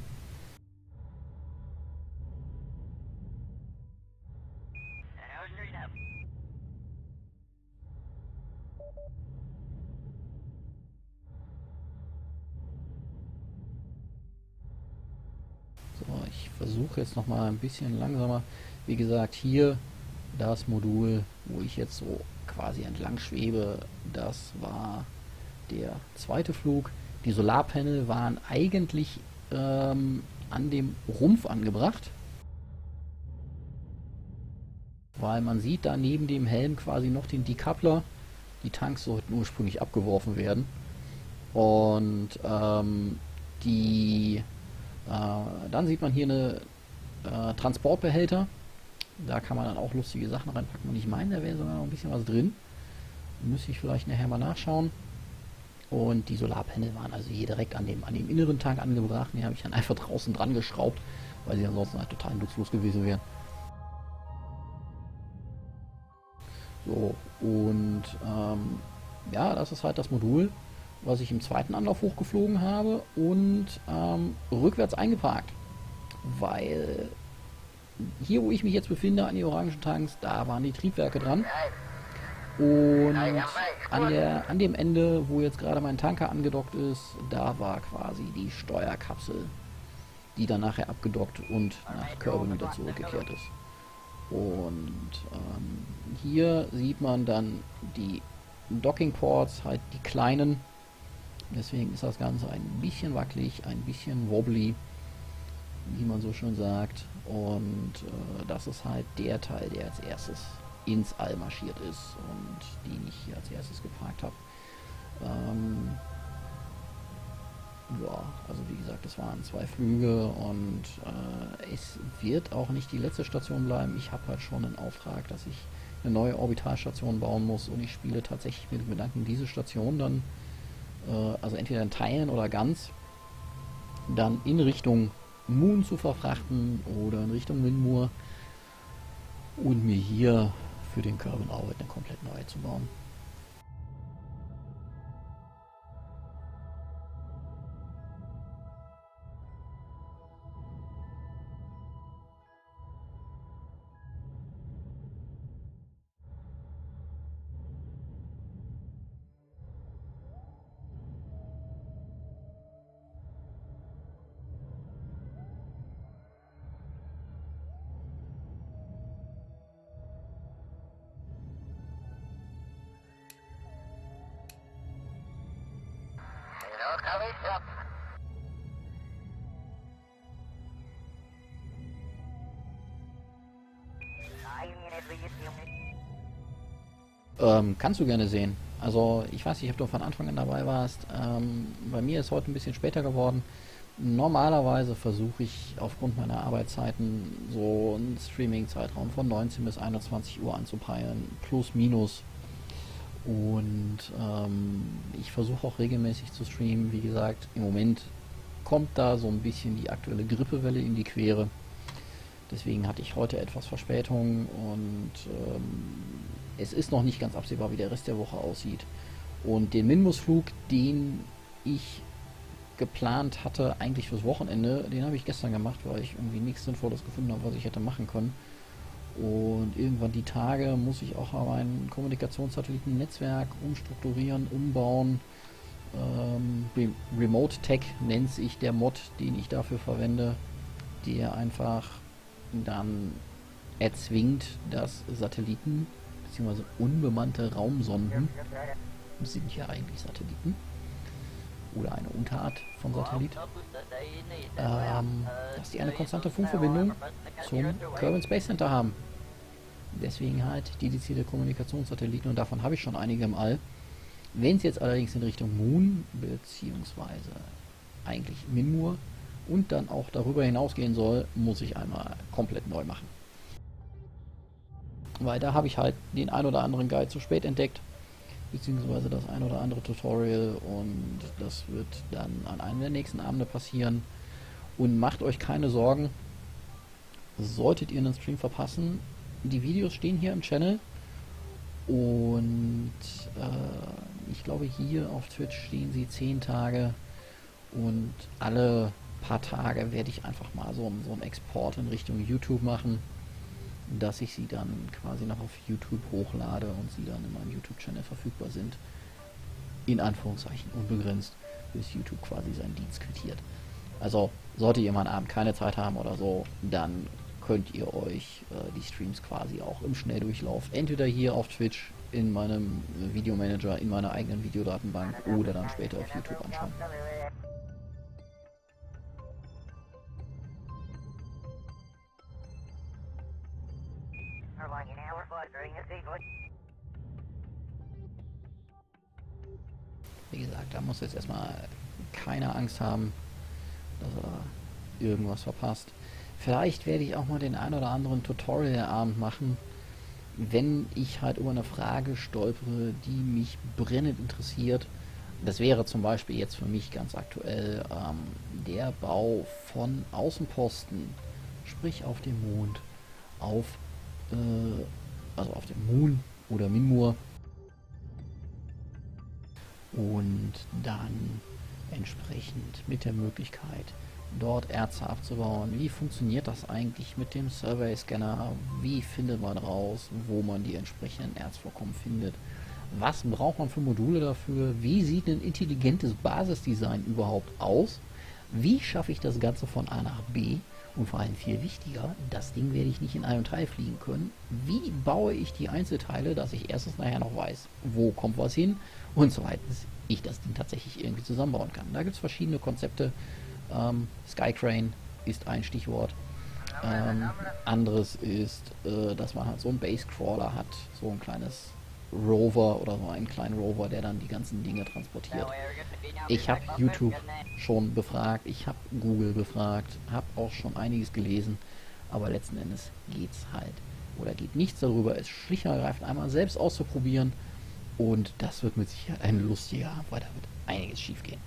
So, ich versuche jetzt noch mal ein bisschen langsamer. Wie gesagt, hier das Modul, wo ich jetzt so quasi entlang schwebe, das war der zweite Flug. Die Solarpanel waren eigentlich ähm, an dem Rumpf angebracht, weil man sieht da neben dem Helm quasi noch den Decoupler. Die Tanks sollten ursprünglich abgeworfen werden. Und ähm, die äh, dann sieht man hier eine äh, Transportbehälter. Da kann man dann auch lustige Sachen reinpacken. Und ich meine, da wäre sogar noch ein bisschen was drin. Müsste ich vielleicht nachher mal nachschauen. Und die Solarpanel waren also hier direkt an dem, an dem inneren Tank angebracht. Die habe ich dann einfach draußen dran geschraubt, weil sie ansonsten halt total nutzlos gewesen wären. So, und ähm, ja, das ist halt das Modul, was ich im zweiten Anlauf hochgeflogen habe und ähm, rückwärts eingeparkt. Weil hier, wo ich mich jetzt befinde, an die orangen Tanks, da waren die Triebwerke dran. Und an, der, an dem Ende, wo jetzt gerade mein Tanker angedockt ist, da war quasi die Steuerkapsel, die dann nachher abgedockt und nach Kerbin wieder zurückgekehrt ist. Und ähm, hier sieht man dann die Docking Ports, halt die kleinen. Deswegen ist das Ganze ein bisschen wackelig, ein bisschen wobbly, wie man so schön sagt. Und äh, das ist halt der Teil, der als erstes ins All marschiert ist und den ich hier als erstes geparkt habe. Ähm, ja, also wie gesagt, es waren zwei Flüge und äh, es wird auch nicht die letzte Station bleiben. Ich habe halt schon einen Auftrag, dass ich eine neue Orbitalstation bauen muss und ich spiele tatsächlich mit dem Gedanken, diese Station dann, äh, also entweder in Teilen oder ganz, dann in Richtung Moon zu verfrachten oder in Richtung Winmoor und mir hier für den Kerbin Orbit eine komplett neue zu bauen. Ähm, kannst du gerne sehen. Also ich weiß nicht, ob du von Anfang an dabei warst. Ähm, bei mir ist heute ein bisschen später geworden. Normalerweise versuche ich aufgrund meiner Arbeitszeiten so einen Streaming-Zeitraum von neunzehn bis einundzwanzig Uhr anzupeilen, plus minus. Und ähm, ich versuche auch regelmäßig zu streamen. Wie gesagt, im Moment kommt da so ein bisschen die aktuelle Grippewelle in die Quere. Deswegen hatte ich heute etwas Verspätung und ähm, es ist noch nicht ganz absehbar, wie der Rest der Woche aussieht. Und den Minmus-Flug, den ich geplant hatte, eigentlich fürs Wochenende, den habe ich gestern gemacht, weil ich irgendwie nichts Sinnvolles gefunden habe, was ich hätte machen können. Und irgendwann die Tage muss ich auch mein Kommunikationssatellitennetzwerk umstrukturieren, umbauen. Ähm, Re Remote Tech nennt sich der Mod, den ich dafür verwende, der einfach dann erzwingt, dass Satelliten bzw. unbemannte Raumsonden, sind ja eigentlich Satelliten oder eine Unterart von Satellit, ähm, dass die eine konstante Funkverbindung zum Kerbin Space Center haben. Deswegen halt dedizierte Kommunikationssatelliten und davon habe ich schon einige im All. Wenn es jetzt allerdings in Richtung Moon beziehungsweise eigentlich Winmoor und dann auch darüber hinausgehen soll, muss ich einmal komplett neu machen. Weil da habe ich halt den ein oder anderen Guide zu spät entdeckt, beziehungsweise das ein oder andere Tutorial und das wird dann an einem der nächsten Abende passieren. Und macht euch keine Sorgen, solltet ihr einen Stream verpassen, die Videos stehen hier im Channel und Und äh, ich glaube, hier auf Twitch stehen sie zehn Tage und alle paar Tage werde ich einfach mal so, so einen Export in Richtung YouTube machen, dass ich sie dann quasi noch auf YouTube hochlade und sie dann in meinem YouTube-Channel verfügbar sind. In Anführungszeichen unbegrenzt, bis YouTube quasi seinen Dienst quittiert. Also sollte ihr mal einen Abend keine Zeit haben oder so, dann könnt ihr euch äh, die Streams quasi auch im Schnelldurchlauf entweder hier auf Twitch in meinem Videomanager, in meiner eigenen Videodatenbank oder dann später auf YouTube anschauen. Wie gesagt, da muss jetzt erstmal keine Angst haben, dass er irgendwas verpasst. Vielleicht werde ich auch mal den ein oder anderen Tutorial-Abend machen, wenn ich halt über eine Frage stolpere, die mich brennend interessiert. Das wäre zum Beispiel jetzt für mich ganz aktuell ähm, der Bau von Außenposten, sprich auf dem Mond, auf äh, also auf dem Moon oder Minmur, und dann entsprechend mit der Möglichkeit, dort Erze abzubauen. Wie funktioniert das eigentlich mit dem Survey-Scanner? Wie findet man raus, wo man die entsprechenden Erzvorkommen findet? Was braucht man für Module dafür? Wie sieht ein intelligentes Basisdesign überhaupt aus? Wie schaffe ich das Ganze von A nach B? Und vor allem viel wichtiger, das Ding werde ich nicht in einem Teil fliegen können. Wie baue ich die Einzelteile, dass ich erstens nachher noch weiß, wo kommt was hin, und zweitens ich das Ding tatsächlich irgendwie zusammenbauen kann. Da gibt es verschiedene Konzepte. Ähm, Skycrane ist ein Stichwort. Ähm, anderes ist, äh, dass man halt so einen Basecrawler hat, so ein kleines Rover oder so einen kleinen Rover, der dann die ganzen Dinge transportiert. Ich habe YouTube schon befragt, ich habe Google befragt, habe auch schon einiges gelesen, aber letzten Endes geht's halt oder geht nichts darüber, es schlicht und ergreifend einmal selbst auszuprobieren, und das wird mit Sicherheit ein lustiger Abend, weil da wird einiges schief gehen.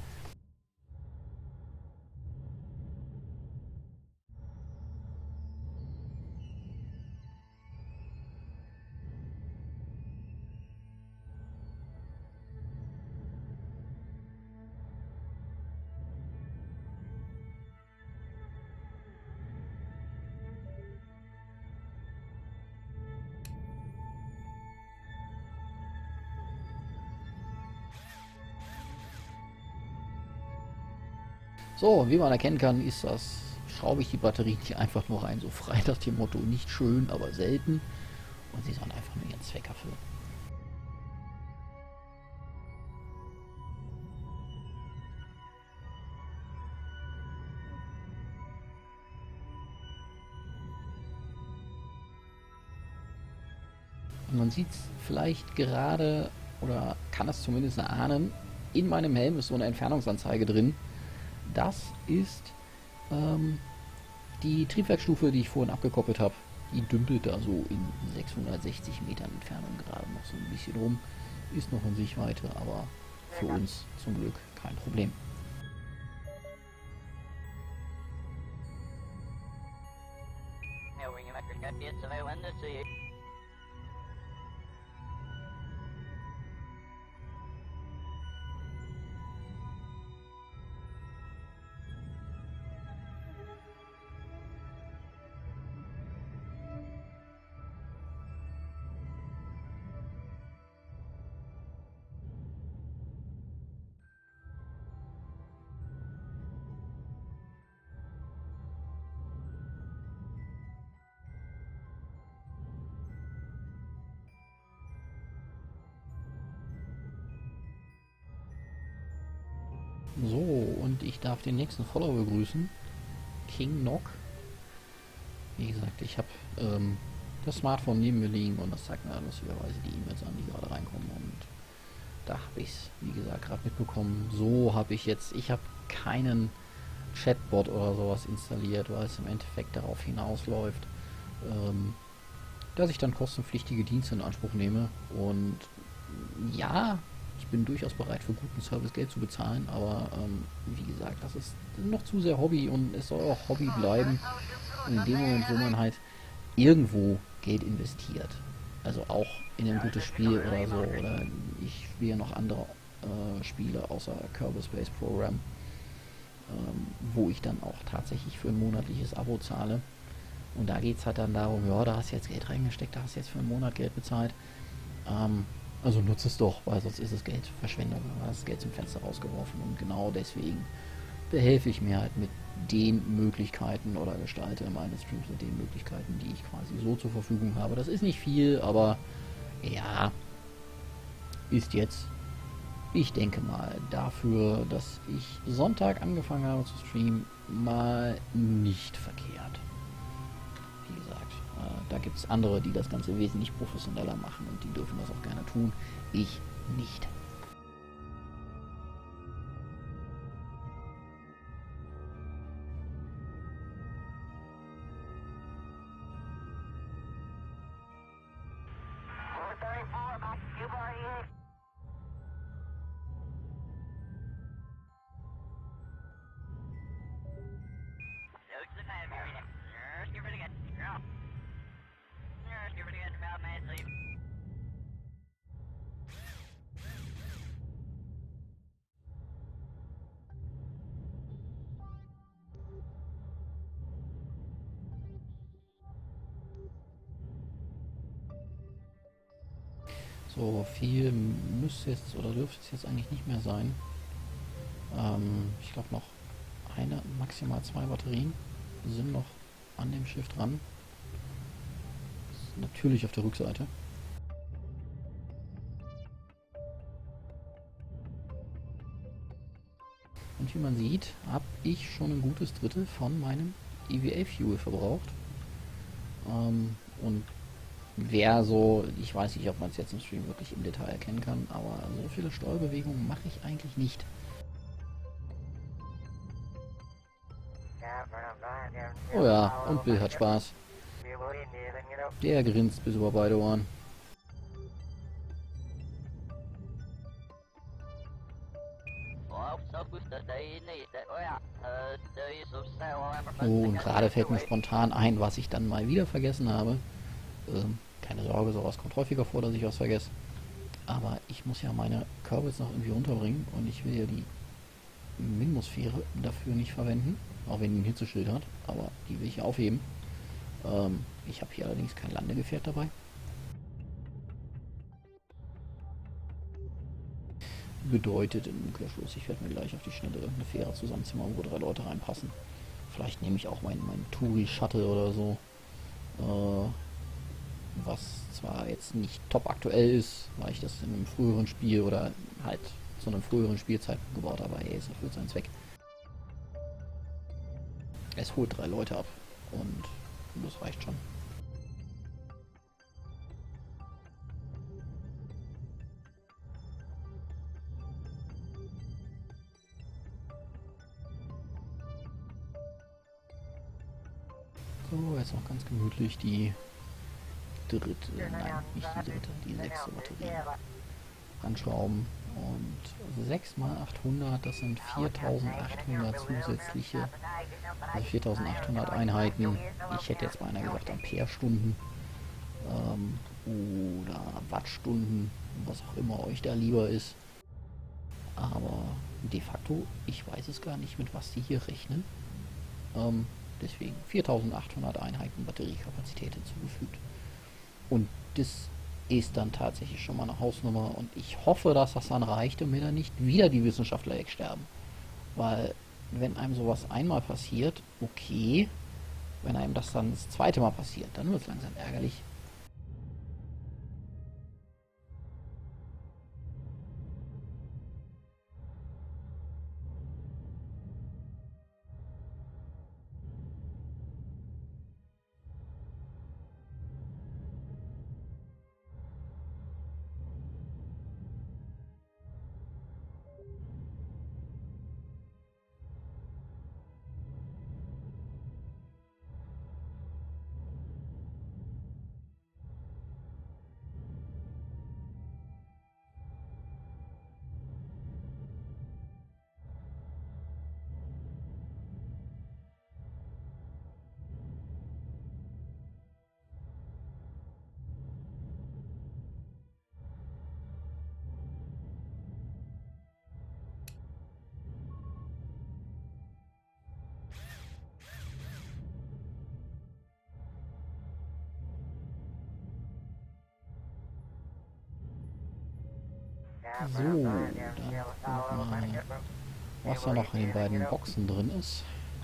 So, wie man erkennen kann, ist das, schraube ich die Batterie nicht einfach nur rein, so frei nach dem Motto, nicht schön, aber selten. Und sie sollen einfach nur ihren Zweck erfüllen. Und man sieht es vielleicht gerade, oder kann es zumindest erahnen, in meinem Helm ist so eine Entfernungsanzeige drin. Das ist ähm, die Triebwerksstufe, die ich vorhin abgekoppelt habe. Die dümpelt da so in sechshundertsechzig Metern Entfernung gerade noch so ein bisschen rum. Ist noch in Sichtweite, aber für uns zum Glück kein Problem. So, und ich darf den nächsten Follower begrüßen. King Nock. Wie gesagt, ich habe ähm, das Smartphone neben mir liegen und das zeigt mir lustigerweise die E-Mails an, die gerade reinkommen. Und da habe ich es, wie gesagt, gerade mitbekommen. So habe ich jetzt, ich habe keinen Chatbot oder sowas installiert, weil es im Endeffekt darauf hinausläuft, ähm, dass ich dann kostenpflichtige Dienste in Anspruch nehme. Und ja, ich bin durchaus bereit, für guten Service Geld zu bezahlen, aber ähm, wie gesagt, das ist noch zu sehr Hobby und es soll auch Hobby bleiben. Und in dem Moment, wo man halt irgendwo Geld investiert, Also auch in ein gutes Spiel oder so. Oder ich spiele noch andere äh, Spiele außer Kerbal Space Program, ähm, wo ich dann auch tatsächlich für ein monatliches Abo zahle. Und da geht es halt dann darum, ja, da hast du jetzt Geld reingesteckt, da hast du jetzt für einen Monat Geld bezahlt. Ähm, also nutze es doch, weil sonst ist es Geld Verschwendung. Du hast das Geld zum Fenster rausgeworfen und genau deswegen behelfe ich mir halt mit den Möglichkeiten oder gestalte meine Streams mit den Möglichkeiten, die ich quasi so zur Verfügung habe. Das ist nicht viel, aber ja, ist jetzt, ich denke mal, dafür, dass ich Sonntag angefangen habe zu streamen, mal nicht verkehrt. Wie gesagt, äh, da gibt es andere, die das Ganze wesentlich professioneller machen und die dürfen das auch gerne tun. Ich nicht. So viel müsste jetzt oder dürfte es jetzt eigentlich nicht mehr sein. Ähm, ich glaube noch eine, maximal zwei Batterien sind noch an dem Schiff dran. Natürlich auf der Rückseite. Und wie man sieht, habe ich schon ein gutes Drittel von meinem E V A-Fuel verbraucht. Ähm, und wer so, ich weiß nicht, ob man es jetzt im Stream wirklich im Detail erkennen kann, aber so viele Steuerbewegungen mache ich eigentlich nicht. Oh ja, und Bill hat Spaß. Der grinst bis über beide Ohren. Oh, und gerade fällt mir spontan ein, was ich dann mal wieder vergessen habe. Ähm, keine Sorge, sowas kommt häufiger vor, dass ich was vergesse. Aber ich muss ja meine Kerbals noch irgendwie runterbringen und ich will ja die Minimosphäre dafür nicht verwenden, auch wenn die ein Hitzeschild hat, aber die will ich ja aufheben. Ähm, ich habe hier allerdings kein Landegefährt dabei. Bedeutet im Umkehrschluss, ich werde mir gleich auf die Schnelle eine Fähre zusammenzimmern, wo drei Leute reinpassen. Vielleicht nehme ich auch meinen mein Touri-Shuttle oder so. Äh, was zwar jetzt nicht top aktuell ist, weil ich das in einem früheren Spiel oder halt zu einem früheren Spielzeitpunkt gebaut habe, aber ey, es erfüllt seinen Zweck. Es holt drei Leute ab und das reicht schon. So, jetzt noch ganz gemütlich die dritte, nein, nicht die dritte, die sechste Batterie anschrauben. Und sechs mal achthundert, das sind viertausendachthundert zusätzliche, also viertausendachthundert Einheiten. Ich hätte jetzt beinahe gesagt Amperestunden ähm, oder Wattstunden, was auch immer euch da lieber ist. Aber de facto, ich weiß es gar nicht, mit was die hier rechnen. Ähm, deswegen viertausendachthundert Einheiten Batteriekapazität hinzugefügt. Und das ist dann tatsächlich schon mal eine Hausnummer und ich hoffe, dass das dann reicht und mir dann nicht wieder die Wissenschaftler wegsterben. Weil wenn einem sowas einmal passiert, okay, wenn einem das dann das zweite Mal passiert, dann wird es langsam ärgerlich. So, dann gucken wir mal, was da noch in den beiden Boxen drin ist.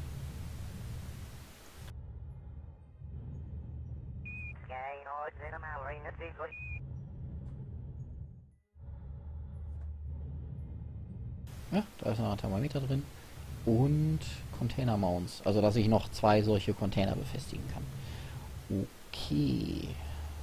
Ja, da ist noch ein Thermometer drin. Und Container Mounts. Also, dass ich noch zwei solche Container befestigen kann. Okay.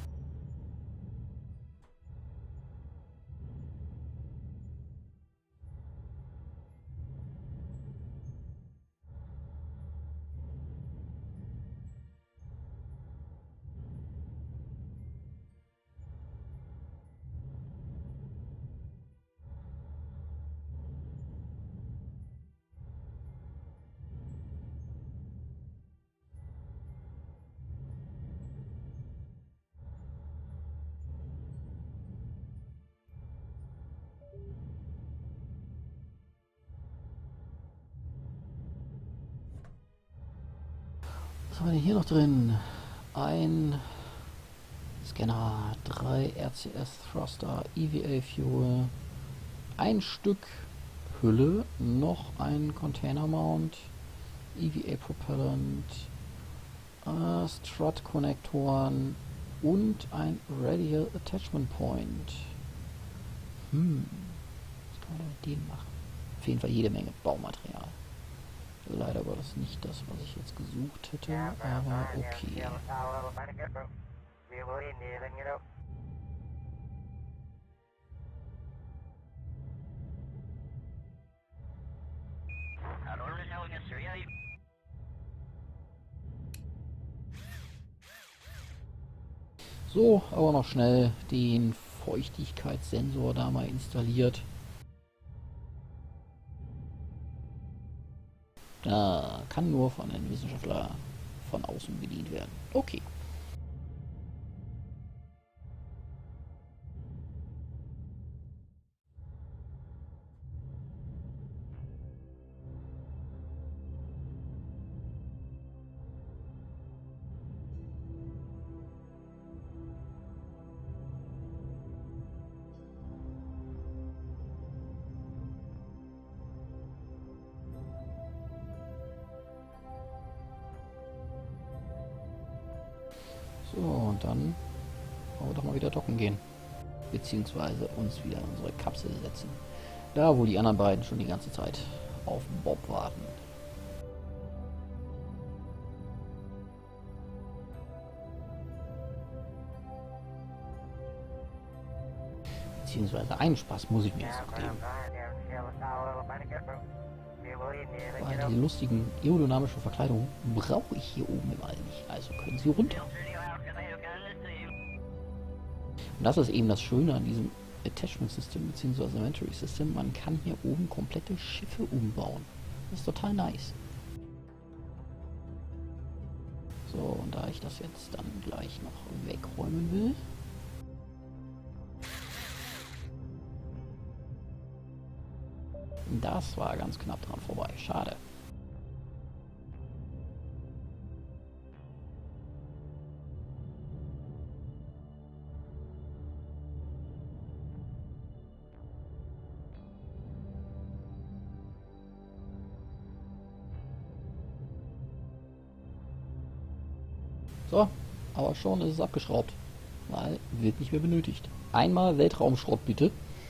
Was haben wir denn hier noch drin? Ein Scanner, drei R C S Thruster, E V A Fuel, ein Stück Hülle, noch ein Container Mount, E V A Propellant, äh, Strut Konnektoren und ein Radial Attachment Point. Hm, was kann man mit dem machen? Auf jeden Fall jede Menge Baumaterial. Leider war das nicht das, was ich jetzt gesucht hätte, aber okay. So, aber noch schnell den Feuchtigkeitssensor da mal installiert. Da kann nur von einem Wissenschaftler von außen bedient werden. Okay. So, und dann wollen wir doch mal wieder docken gehen. Beziehungsweise uns wieder in unsere Kapsel setzen. Da, wo die anderen beiden schon die ganze Zeit auf Bob warten. Beziehungsweise einen Spaß muss ich mir jetzt noch geben. Weil die lustigen aerodynamische Verkleidung brauche ich hier oben im All nicht. Also können sie runter. Und das ist eben das Schöne an diesem Attachment System bzw. Inventory System. Man kann hier oben komplette Schiffe umbauen. Das ist total nice. So, und da ich das jetzt dann gleich noch wegräumen will. Das war ganz knapp dran vorbei. Schade. So, aber schon ist es abgeschraubt, weil wird nicht mehr benötigt. Einmal Weltraumschrott bitte.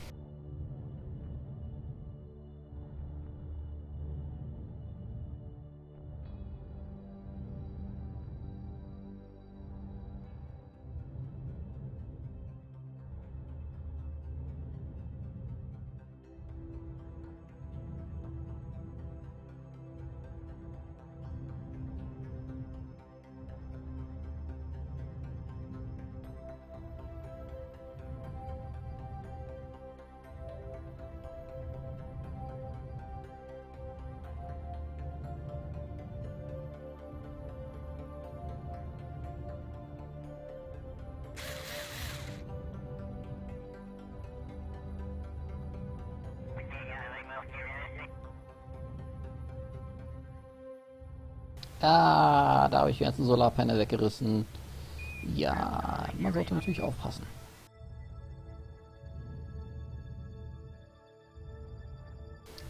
Ah, da habe ich jetzt ein Solarpanel weggerissen. Ja, man sollte natürlich aufpassen.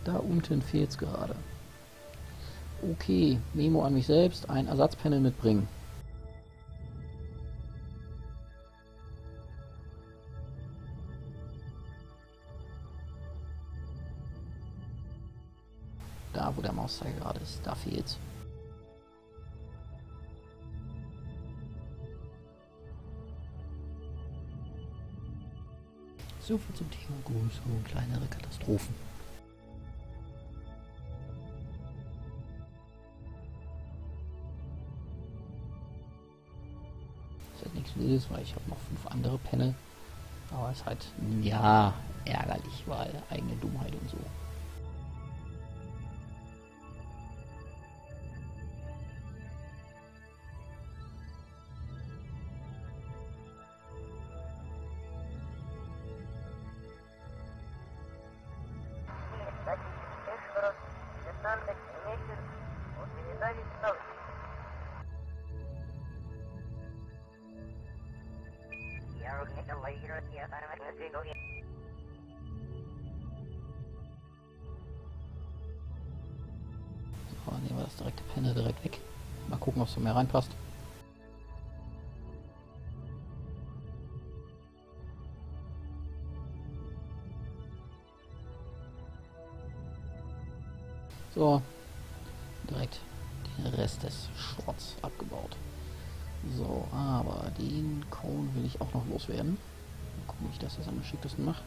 Da unten fehlt es gerade. Okay, Memo an mich selbst, ein Ersatzpanel mitbringen. Da, wo der Mauszeiger gerade ist, da fehlt's. So viel zum Thema größere und kleinere Katastrophen. Das ist halt nichts Wildes, weil ich habe noch fünf andere Panel. Aber es ist halt, ja, ärgerlich, weil eigene Dummheit und so. So, nehmen wir das direkte Panel direkt weg. Mal gucken, ob es so mehr reinpasst. So, direkt den Rest des Schrotts abgebaut. So, aber den Cone will ich auch noch loswerden. Mal gucken, wie ich das jetzt am geschicktesten mache.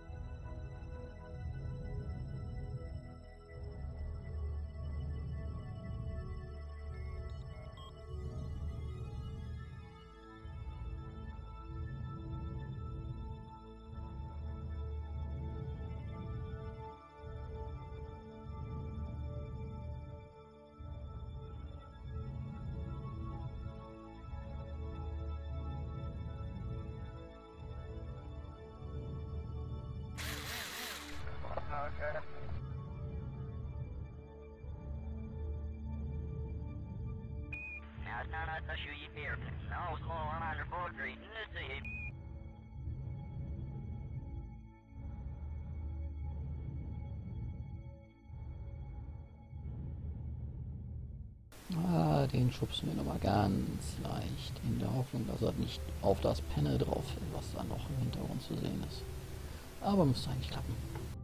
Ah, den schubsen wir nochmal ganz leicht, in der Hoffnung, dass er nicht auf das Panel drauf fällt, was da noch im Hintergrund zu sehen ist. Aber müsste eigentlich klappen.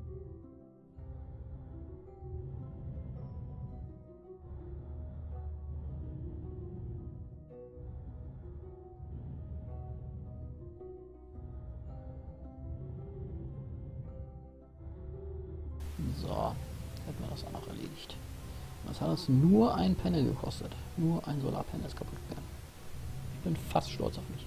So, hätten wir das auch noch erledigt. Was hat es? Nur ein Panel gekostet. Nur ein Solarpanel ist kaputt gegangen. Ich bin fast stolz auf mich.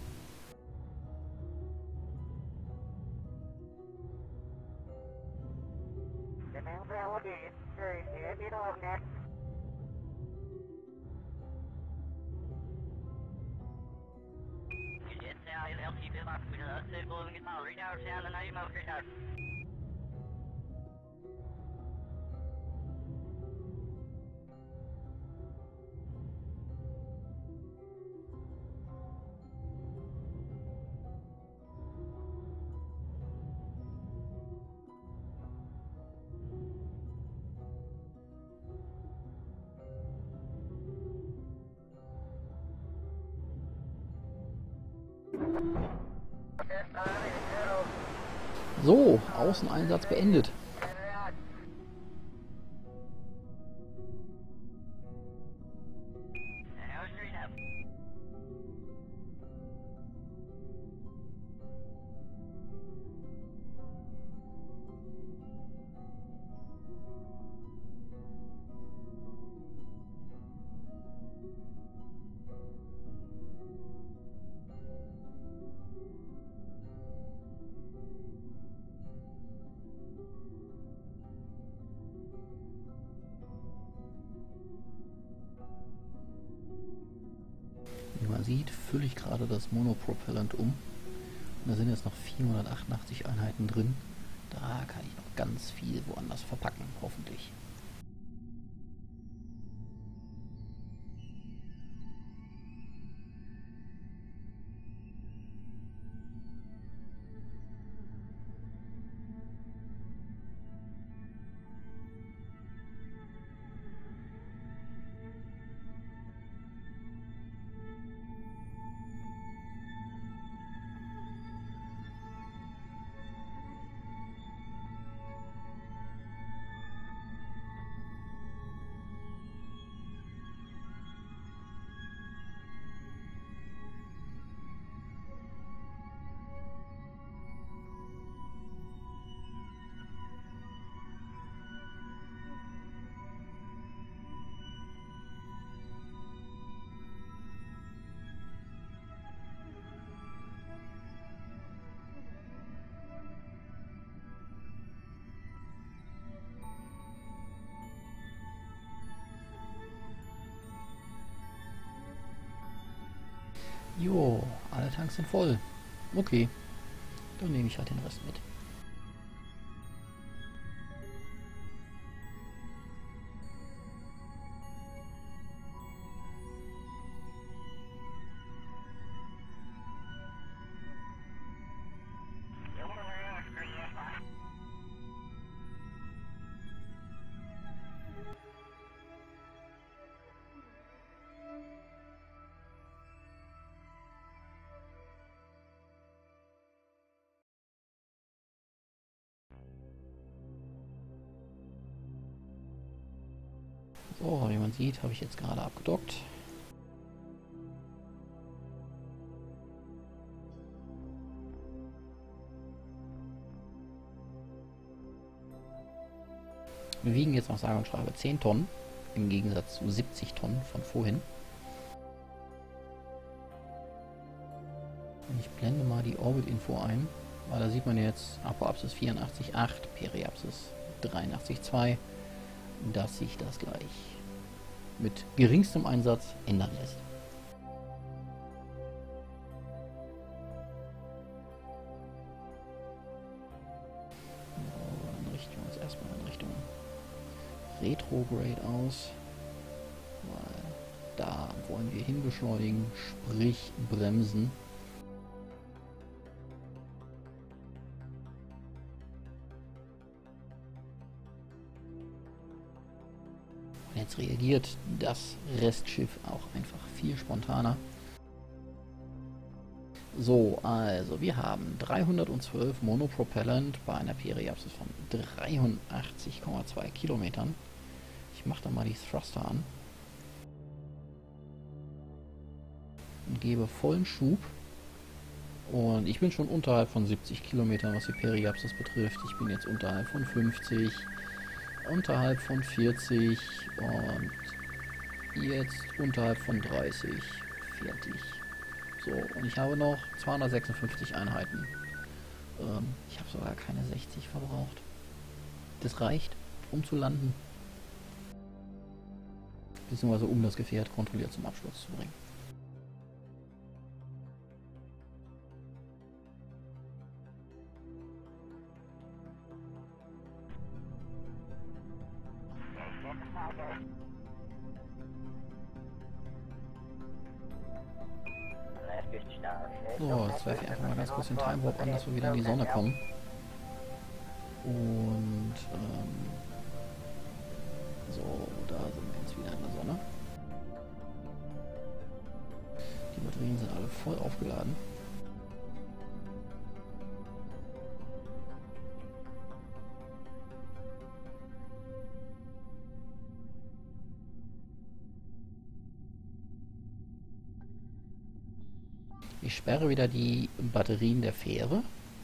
So, Außeneinsatz beendet. Wie man sieht, fülle ich gerade das Monopropellant um. Und da sind jetzt noch vierhundertachtundachtzig Einheiten drin. Da kann ich noch ganz viel woanders verpacken, hoffentlich. Jo, alle Tanks sind voll. Okay, dann nehme ich halt den Rest mit. So, wie man sieht, habe ich jetzt gerade abgedockt. Wir wiegen jetzt noch sage und schreibe zehn Tonnen, im Gegensatz zu siebzig Tonnen von vorhin. Und ich blende mal die Orbit-Info ein, weil da sieht man jetzt Apoapsis vierundachtzig Komma acht, Periapsis dreiundachtzig Komma zwei, dass sich das gleich mit geringstem Einsatz ändern lässt. So, dann richten wir uns erstmal in Richtung Retrograde aus, weil da wollen wir hinbeschleunigen, sprich bremsen. Jetzt reagiert das Restschiff auch einfach viel spontaner. So, also wir haben dreihundertzwölf Monopropellant bei einer Periapsis von dreiundachtzig Komma zwei Kilometern. Ich mache da mal die Thruster an und gebe vollen Schub. Und ich bin schon unterhalb von siebzig Kilometern, was die Periapsis betrifft. Ich bin jetzt unterhalb von fünfzig. Unterhalb von vierzig und jetzt unterhalb von dreißig. Fertig. So, und ich habe noch zweihundertsechsundfünfzig Einheiten. Ähm, ich habe sogar keine sechzig verbraucht. Das reicht, um zu landen. Beziehungsweise um das Gefährt kontrolliert zum Absturz zu bringen. So, jetzt werfe ich einfach mal ganz kurz den Time Warp an, dass wir wieder in die Sonne kommen. Und ähm, so, da sind wir jetzt wieder in der Sonne. Die Batterien sind alle voll aufgeladen. Ich sperre wieder die Batterien der Fähre.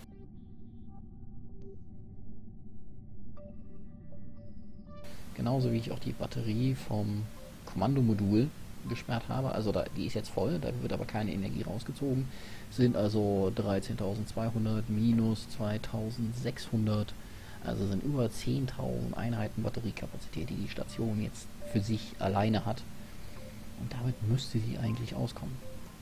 Genauso wie ich auch die Batterie vom Kommandomodul gesperrt habe. Also da, die ist jetzt voll, da wird aber keine Energie rausgezogen. Sind also dreizehntausendzweihundert minus zweitausendsechshundert. Also sind über zehntausend Einheiten Batteriekapazität, die die Station jetzt für sich alleine hat. Und damit müsste sie eigentlich auskommen.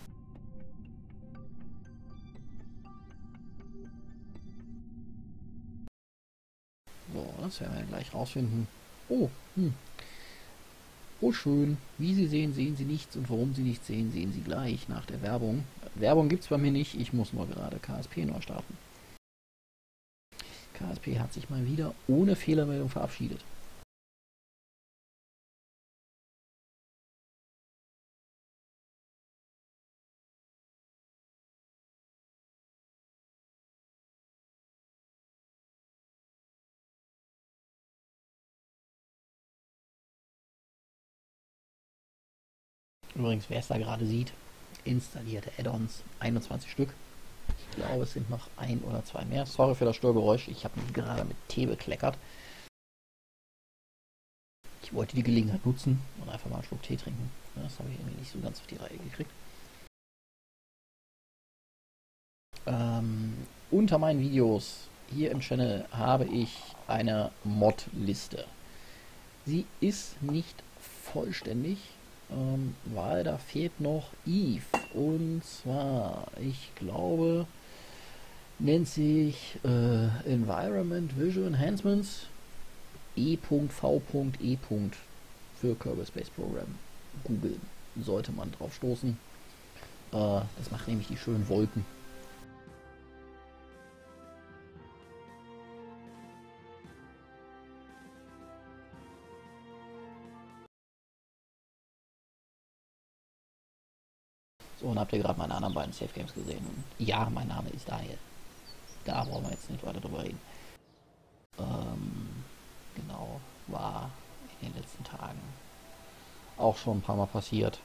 So, das werden wir gleich rausfinden. Oh, hm. Oh schön. Wie Sie sehen, sehen Sie nichts und warum Sie nichts sehen, sehen Sie gleich nach der Werbung. Werbung gibt es bei mir nicht, ich muss nur gerade K S P neu starten. K S P hat sich mal wieder ohne Fehlermeldung verabschiedet. Übrigens, wer es da gerade sieht, installierte Add-ons, einundzwanzig Stück. Ich glaube, es sind noch ein oder zwei mehr. Sorry für das Störgeräusch, ich habe mich gerade mit Tee bekleckert. Ich wollte die Gelegenheit nutzen und einfach mal einen Schluck Tee trinken. Das habe ich irgendwie nicht so ganz auf die Reihe gekriegt. Ähm, unter meinen Videos hier im Channel habe ich eine Mod-Liste. Sie ist nicht vollständig, ähm, weil da fehlt noch Eve. Und zwar, ich glaube, nennt sich äh, Environment Visual Enhancements E V E. für Kerbal Space Program. Googeln sollte man drauf stoßen. Äh, das macht nämlich die schönen Wolken. So, und habt ihr gerade meine anderen beiden Safe Games gesehen? Und ja, mein Name ist Daniel. Da brauchen wir jetzt nicht weiter drüber reden. Ähm, genau, war in den letzten Tagen auch schon ein paar Mal passiert.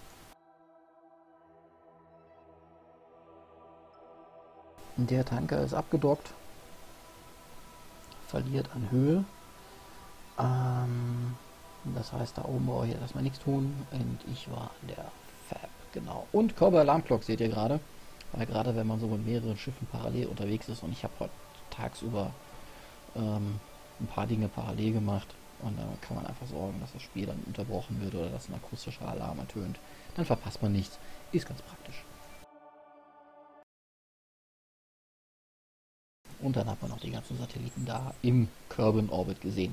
Der Tanker ist abgedockt, verliert an Höhe. Ähm, das heißt, da oben brauche ich jetzt erstmal nichts tun. Und ich war an der Fab, genau. Und Kerbal Alarm Clock seht ihr gerade. Weil gerade wenn man so mit mehreren Schiffen parallel unterwegs ist und ich habe heute tagsüber ähm, ein paar Dinge parallel gemacht und dann kann man einfach sorgen, dass das Spiel dann unterbrochen wird oder dass ein akustischer Alarm ertönt. Dann verpasst man nichts. Ist ganz praktisch. Und dann hat man auch die ganzen Satelliten da im Kerbal Orbit gesehen.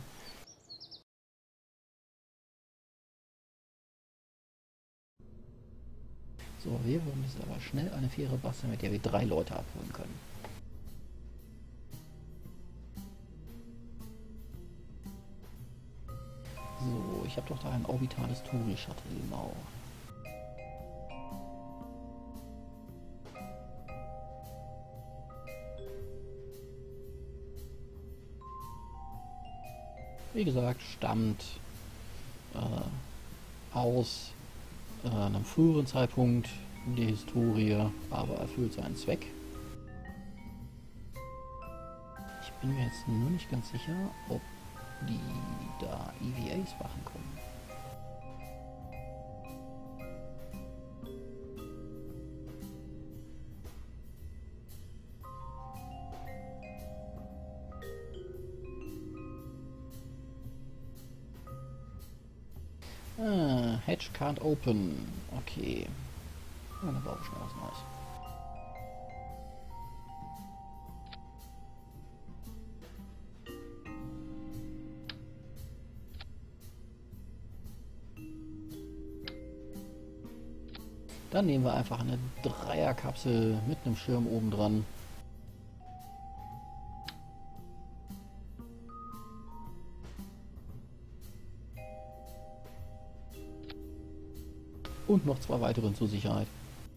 So, wir würden jetzt aber schnell eine Fähre basteln, mit der wir drei Leute abholen können. So, ich habe doch da ein orbitales Touri-Shuttle, genau. Wie gesagt, stammt äh, aus äh, einem früheren Zeitpunkt der Historie, aber erfüllt seinen Zweck. Ich bin mir jetzt nur nicht ganz sicher, ob die da E V As machen können. Ah, Hatch can't open. Okay. Ja, dann baue ich schnell was Neues. Dann nehmen wir einfach eine Dreierkapsel mit einem Schirm oben dran. Und noch zwei weiteren zur Sicherheit.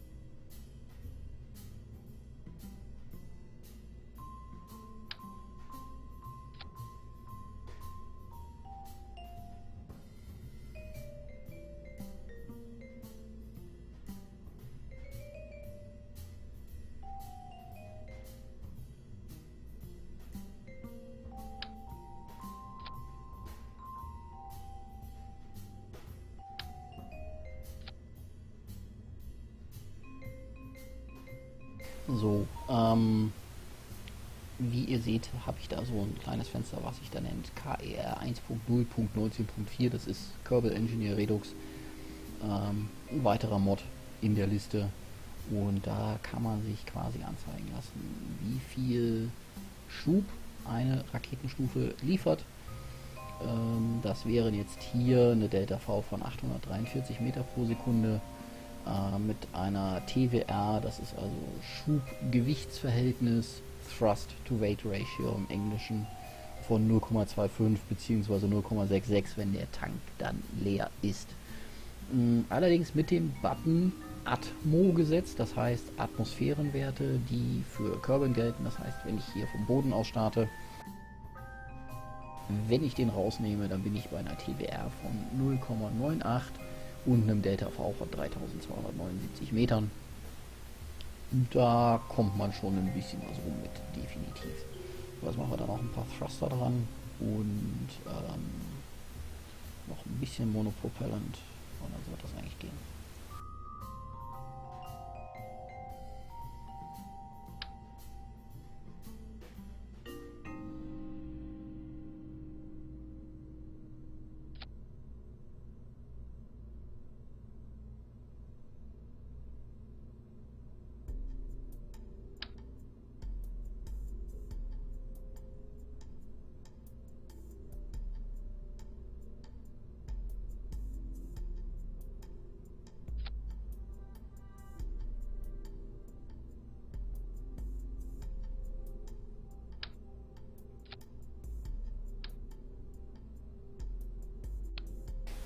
So, ähm, wie ihr seht, habe ich da so ein kleines Fenster, was sich da nennt K E R eins Punkt null Punkt neunzehn Punkt vier. Das ist Kerbal Engineer Redux, ähm, ein weiterer Mod in der Liste. Und da kann man sich quasi anzeigen lassen, wie viel Schub eine Raketenstufe liefert. Ähm, das wären jetzt hier eine Delta V von achthundertdreiundvierzig Meter pro Sekunde. Mit einer T W R, das ist also Schub-Gewichtsverhältnis, Thrust-to-Weight-Ratio im Englischen, von null Komma fünfundzwanzig bzw. null Komma sechsundsechzig, wenn der Tank dann leer ist. Allerdings mit dem Button Atmo gesetzt, das heißt Atmosphärenwerte, die für Kerbal gelten, das heißt, wenn ich hier vom Boden aus starte, wenn ich den rausnehme, dann bin ich bei einer T W R von null Komma achtzig und einem Delta V von dreitausendzweihundertneunundsiebzig Metern. Da kommt man schon ein bisschen was rum mit, definitiv. Jetzt machen wir da noch ein paar Thruster dran und ähm, noch ein bisschen Monopropellant und dann sollte das eigentlich gehen.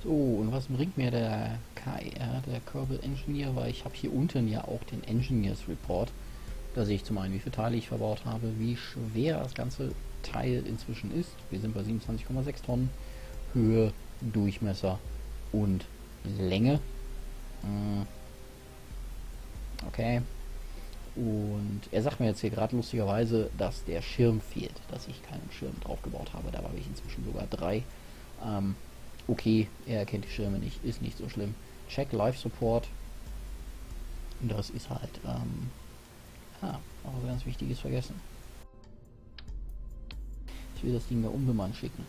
So, und was bringt mir der K E R, der Kerbal Engineer, weil ich habe hier unten ja auch den Engineers Report. Da sehe ich zum einen, wie viele Teile ich verbaut habe, wie schwer das ganze Teil inzwischen ist. Wir sind bei siebenundzwanzig Komma sechs Tonnen. Höhe, Durchmesser und Länge. Okay. Und er sagt mir jetzt hier gerade lustigerweise, dass der Schirm fehlt, dass ich keinen Schirm drauf gebaut habe. Da habe ich inzwischen sogar drei. Ähm, okay, er erkennt die Schirme nicht, ist nicht so schlimm. Check Live Support. Das ist halt, ähm, ah, noch was ganz Wichtiges vergessen. Ich will das Ding da unbemannt schicken.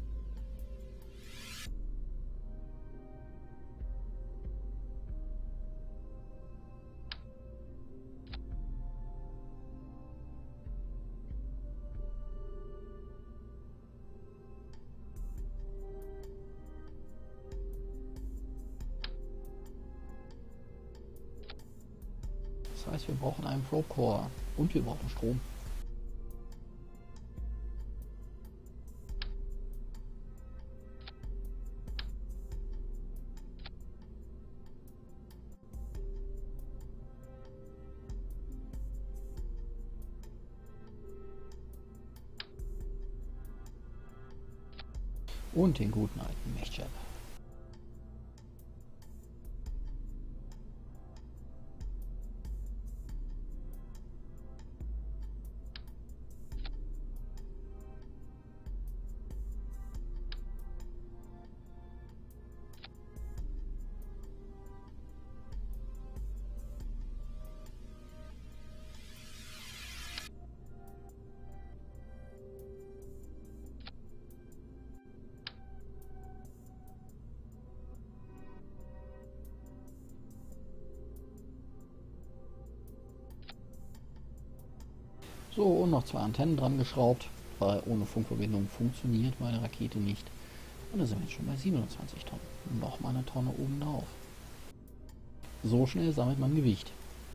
Das heißt, wir brauchen einen Probe Core und wir brauchen Strom. Und den guten alten Mechchap. So, und noch zwei Antennen dran geschraubt, weil ohne Funkverbindung funktioniert meine Rakete nicht. Und da sind wir jetzt schon bei siebenundzwanzig Tonnen. Noch mal eine Tonne oben drauf. So schnell sammelt man Gewicht.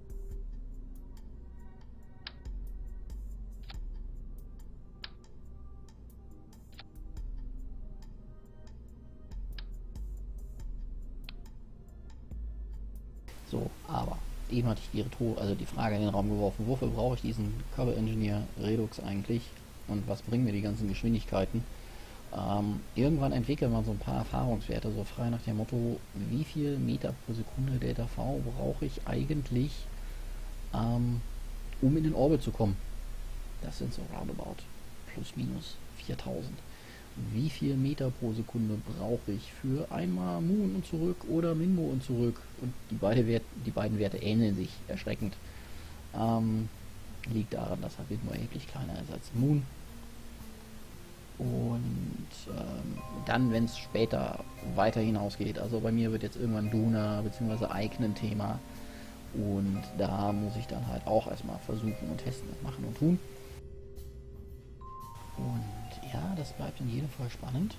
So, aber eben hatte ich die, Retro also die Frage in den Raum geworfen, wofür brauche ich diesen Kerbal Engineer Redux eigentlich und was bringen mir die ganzen Geschwindigkeiten? Ähm, irgendwann entwickelt man so ein paar Erfahrungswerte, so frei nach dem Motto, wie viel Meter pro Sekunde Delta V brauche ich eigentlich, ähm, um in den Orbit zu kommen. Das sind so roundabout plus minus viertausend. Wie viel Meter pro Sekunde brauche ich für einmal Moon und zurück oder Minmo und zurück? Und die, beide Wert, die beiden Werte ähneln sich erschreckend. Ähm, liegt daran, dass halt Minmo erheblich kleiner ist als Moon. Und ähm, dann, wenn es später weiter hinausgeht, also bei mir wird jetzt irgendwann Duna bzw. Ike ein Thema. Und da muss ich dann halt auch erstmal versuchen und testen und machen und tun. Und ja, das bleibt in jedem Fall spannend.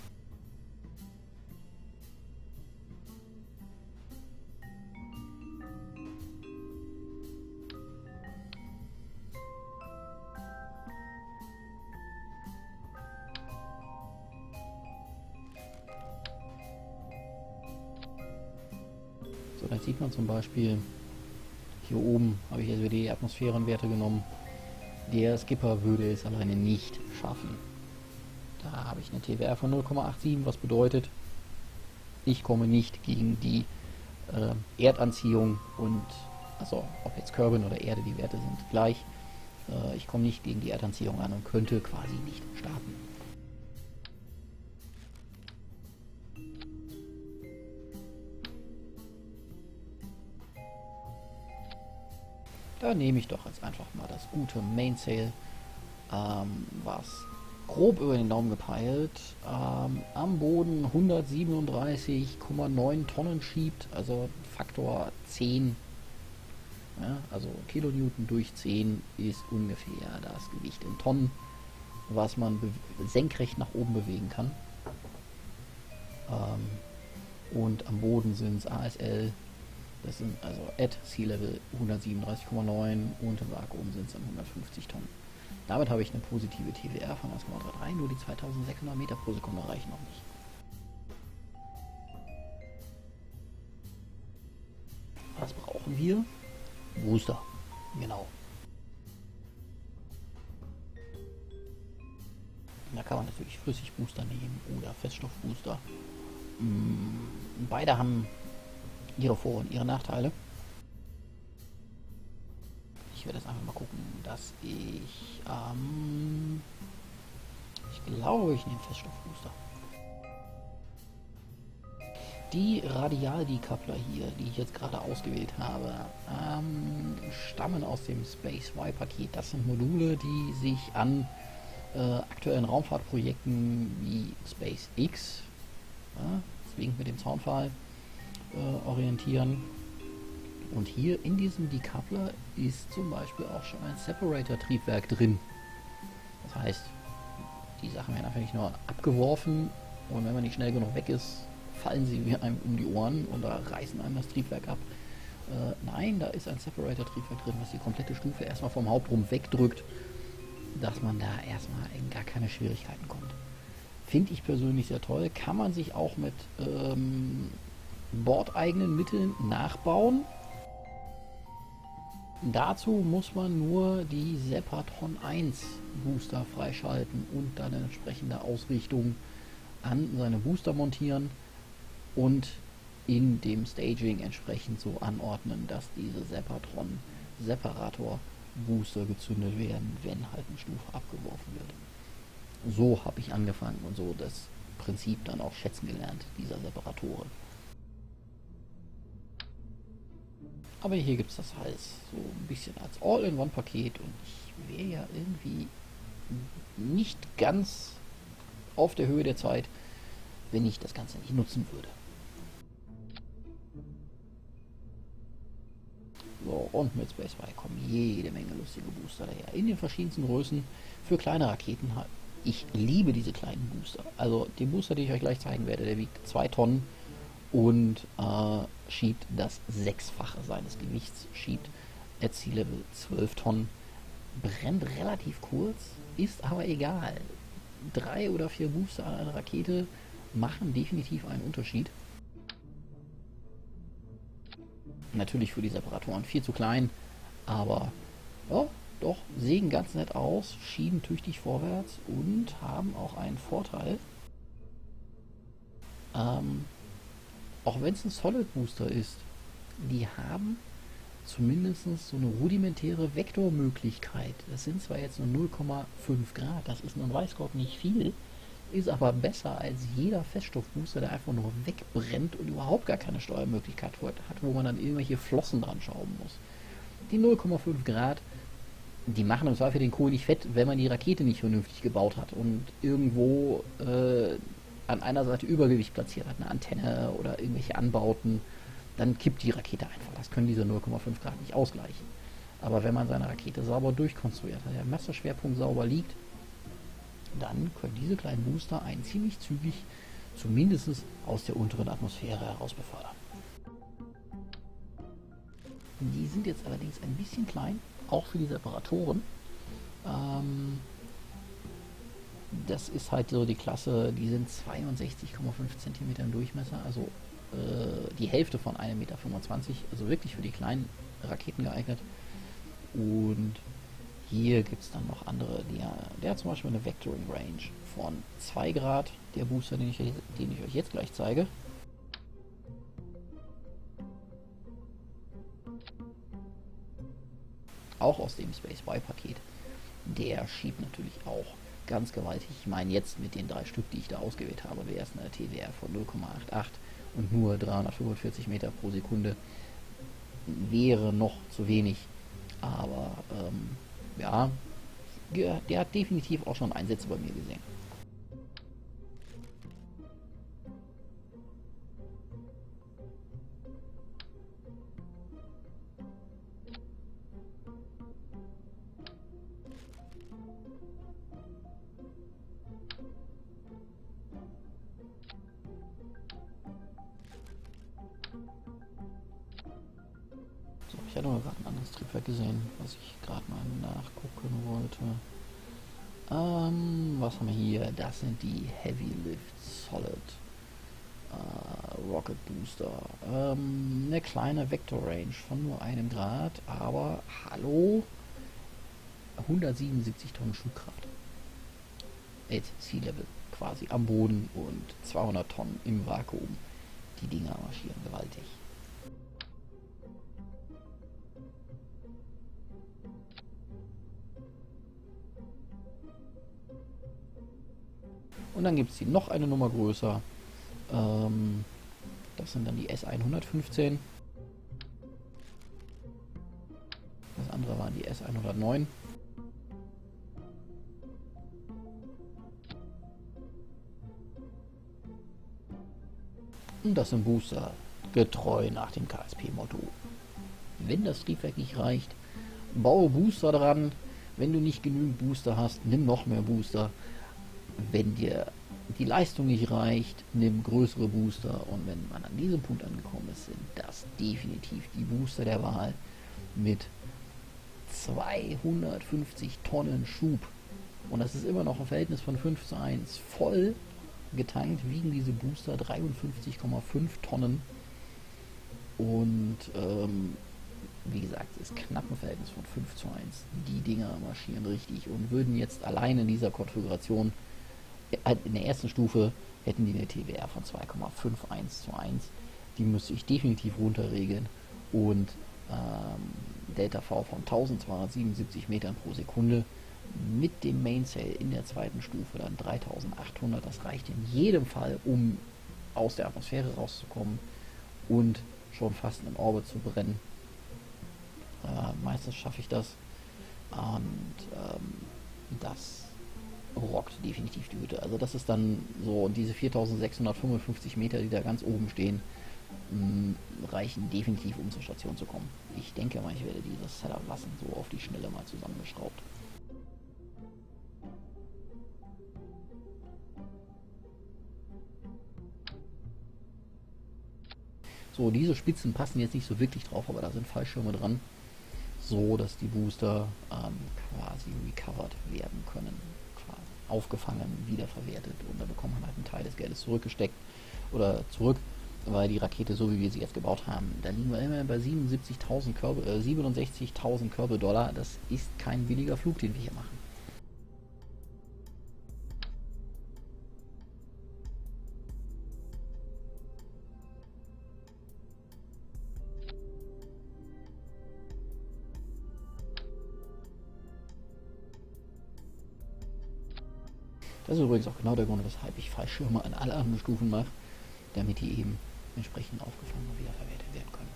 So, da sieht man zum Beispiel, hier oben habe ich also die Atmosphärenwerte genommen. Der Skipper würde es alleine nicht schaffen. Da habe ich eine T W R von null Komma siebenundachtzig, was bedeutet, ich komme nicht gegen die äh, Erdanziehung und, also ob jetzt Kerbin oder Erde, die Werte sind gleich, äh, ich komme nicht gegen die Erdanziehung an und könnte quasi nicht starten. Da nehme ich doch jetzt einfach mal das gute Mainsail, ähm, was grob über den Daumen gepeilt ähm, am Boden hundertsiebenunddreißig Komma neun Tonnen schiebt, also Faktor zehn, ja, also Kilonewton durch zehn ist ungefähr das Gewicht in Tonnen, was man senkrecht nach oben bewegen kann. Ähm, und am Boden sind es A S L. Das sind also at Sea Level hundertsiebenunddreißig Komma neun und im Vakuum sind es dann hundertfünfzig Tonnen. Damit habe ich eine positive T W R von eins Komma dreiunddreißig, nur die zweitausendsechshundert Meter pro Sekunde reichen noch nicht. brauchen wir Booster. Genau. Da kann man natürlich Flüssigbooster nehmen oder Feststoffbooster. Beide haben ihre Vor- und ihre Nachteile. Ich werde jetzt einfach mal gucken, dass ich ähm, ich glaube, ich nehme Feststoffbooster. Die Radial-Decoupler hier, die ich jetzt gerade ausgewählt habe, ähm, stammen aus dem Space Y-Paket. Das sind Module, die sich an äh, aktuellen Raumfahrtprojekten wie SpaceX, ja, deswegen mit dem Zaunpfahl, äh, orientieren. Und hier in diesem Decoupler ist zum Beispiel auch schon ein Separator-Triebwerk drin. Das heißt, die Sachen werden einfach nicht nur abgeworfen und wenn man nicht schnell genug weg ist, fallen sie mir einem um die Ohren und da reißen einem das Triebwerk ab. Äh, nein, da ist ein Separator-Triebwerk drin, was die komplette Stufe erstmal vom Hauptrumpf wegdrückt, dass man da erstmal in gar keine Schwierigkeiten kommt. Finde ich persönlich sehr toll. Kann man sich auch mit ähm, bordeigenen Mitteln nachbauen. Dazu muss man nur die Sepatron eins Booster freischalten und dann eine entsprechende Ausrichtung an seine Booster montieren und in dem Staging entsprechend so anordnen, dass diese Sepatron Separator Booster gezündet werden, wenn halt eine Stufe abgeworfen wird. So habe ich angefangen und so das Prinzip dann auch schätzen gelernt, dieser Separatoren. Aber hier gibt es das halt so ein bisschen als All-in-One-Paket und ich wäre ja irgendwie nicht ganz auf der Höhe der Zeit, wenn ich das Ganze nicht nutzen würde. So, und mit Space Y kommen jede Menge lustige Booster daher. In den verschiedensten Größen für kleine Raketen. Ich liebe diese kleinen Booster. Also den Booster, den ich euch gleich zeigen werde, der wiegt zwei Tonnen und äh, schiebt das Sechsfache seines Gewichts, schiebt at Sea Level zwölf Tonnen, brennt relativ kurz, ist aber egal. Drei oder vier Booster an einer Rakete machen definitiv einen Unterschied. Natürlich für die Separatoren viel zu klein, aber ja, doch, sehen ganz nett aus, schieben tüchtig vorwärts und haben auch einen Vorteil. Ähm, auch wenn es ein Solid Booster ist, die haben zumindest so eine rudimentäre Vektormöglichkeit. Das sind zwar jetzt nur null Komma fünf Grad, das ist nun weiß Gott nicht viel, ist aber besser als jeder Feststoffbooster, der einfach nur wegbrennt und überhaupt gar keine Steuermöglichkeit hat, wo man dann irgendwelche Flossen dran schrauben muss. Die null Komma fünf Grad, die machen im Zweifel den Kohl nicht fett, wenn man die Rakete nicht vernünftig gebaut hat und irgendwo äh, an einer Seite Übergewicht platziert hat, eine Antenne oder irgendwelche Anbauten, dann kippt die Rakete einfach. Das können diese null Komma fünf Grad nicht ausgleichen. Aber wenn man seine Rakete sauber durchkonstruiert hat, der Masseschwerpunkt sauber liegt, dann können diese kleinen Booster einen ziemlich zügig zumindest aus der unteren Atmosphäre heraus befördern. Die sind jetzt allerdings ein bisschen klein, auch für die Separatoren. Ähm, das ist halt so die Klasse, die sind zweiundsechzig Komma fünf Zentimeter im Durchmesser, also äh, die Hälfte von einem Meter fünfundzwanzig, also wirklich für die kleinen Raketen geeignet. Und hier gibt es dann noch andere, die, der hat zum Beispiel eine Vectoring Range von zwei Grad, der Booster, den ich, den ich euch jetzt gleich zeige. Auch aus dem Space Y-Paket. Der schiebt natürlich auch ganz gewaltig. Ich meine jetzt mit den drei Stück, die ich da ausgewählt habe, wäre es eine T W R von null Komma achtundachtzig und nur dreihundertfünfundvierzig Meter pro Sekunde. Wäre noch zu wenig, aber ähm, ja, der hat definitiv auch schon Einsätze bei mir gesehen. So, ich hatte mal gerade ein anderes Triebwerk gesehen, was ich gerade mal nachgucken wollte. Ähm, was haben wir hier? Das sind die Heavy Lift Solid Äh, Rocket Booster. Ähm, eine kleine Vector Range von nur einem Grad, aber hallo, hundertsiebenundsiebzig Tonnen Schubkraft. At Sea Level, quasi am Boden, und zweihundert Tonnen im Vakuum. Die Dinger marschieren gewaltig. Und dann gibt es die noch eine Nummer größer. Ähm, das sind dann die S hundertfünfzehn. Das andere waren die S hundertneun. Und das sind Booster, getreu nach dem K S P-Motto. Wenn das Triebwerk nicht reicht, baue Booster dran. Wenn du nicht genügend Booster hast, nimm noch mehr Booster. Wenn dir die Leistung nicht reicht, nimm größere Booster. Und wenn man an diesem Punkt angekommen ist, sind das definitiv die Booster der Wahl mit zweihundertfünfzig Tonnen Schub. Und das ist immer noch ein Verhältnis von fünf zu eins. Voll getankt wiegen diese Booster dreiundfünfzig Komma fünf Tonnen. Und ähm, wie gesagt, es ist knapp ein Verhältnis von fünf zu eins. Die Dinger marschieren richtig und würden jetzt allein in dieser Konfiguration, in der ersten Stufe, hätten die eine T W R von zwei Komma fünf eins zu eins. Die müsste ich definitiv runterregeln. Und ähm, Delta V von eintausendzweihundertsiebenundsiebzig Metern pro Sekunde mit dem Mainsail in der zweiten Stufe dann dreitausendachthundert. Das reicht in jedem Fall, um aus der Atmosphäre rauszukommen und schon fast in Orbit zu brennen. Äh, meistens schaffe ich das. Und ähm, das rockt definitiv die Hütte. Also das ist dann so, diese viertausendsechshundertfünfundfünfzig Meter, die da ganz oben stehen, mh, reichen definitiv, um zur Station zu kommen. Ich denke mal, ich werde dieses Setup lassen, so auf die Schnelle mal zusammengeschraubt. So, diese Spitzen passen jetzt nicht so wirklich drauf, aber da sind Fallschirme dran, so dass die Booster ähm, quasi recovered werden können, quasi aufgefangen, wiederverwertet, und da bekommt man halt einen Teil des Geldes zurückgesteckt oder zurück, weil die Rakete, so wie wir sie jetzt gebaut haben, da liegen wir immer bei siebenundsiebzigtausend Körbe, äh, siebenundsechzigtausend Körbe-Dollar. Das ist kein billiger Flug, den wir hier machen. Das ist übrigens auch genau der Grund, weshalb ich Fallschirme an alle anderen Stufen mache, damit die eben entsprechend aufgefangen und wiederverwertet werden können.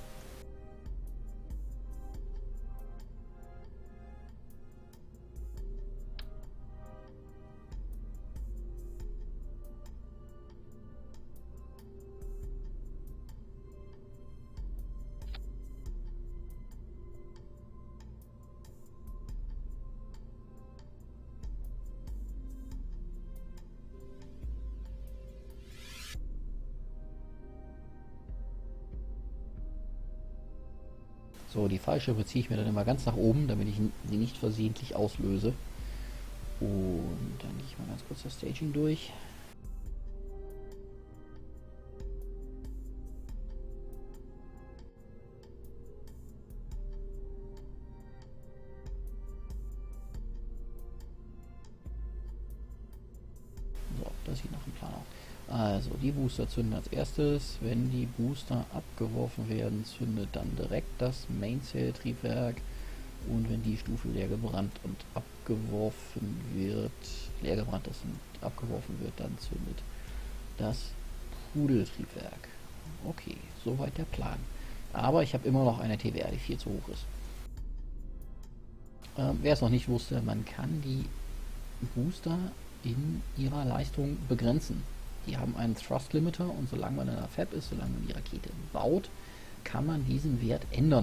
So, die Fallschirme ziehe ich mir dann immer ganz nach oben, damit ich sie nicht versehentlich auslöse. Und dann gehe ich mal ganz kurz das Staging durch. So, das sieht nach dem Plan aus. Also, die Booster zünden als erstes. Wenn die Booster abgeworfen werden, zündet dann direkt das Mainsail-Triebwerk. Und wenn die Stufe leer gebrannt und abgeworfen wird, leer gebrannt ist und abgeworfen wird, dann zündet das Pudeltriebwerk. Okay, soweit der Plan. Aber ich habe immer noch eine T W R, die viel zu hoch ist. Ähm, wer es noch nicht wusste, man kann die Booster in ihrer Leistung begrenzen. Die haben einen Thrust Limiter, und solange man in der Fab ist, solange man die Rakete baut, kann man diesen Wert ändern.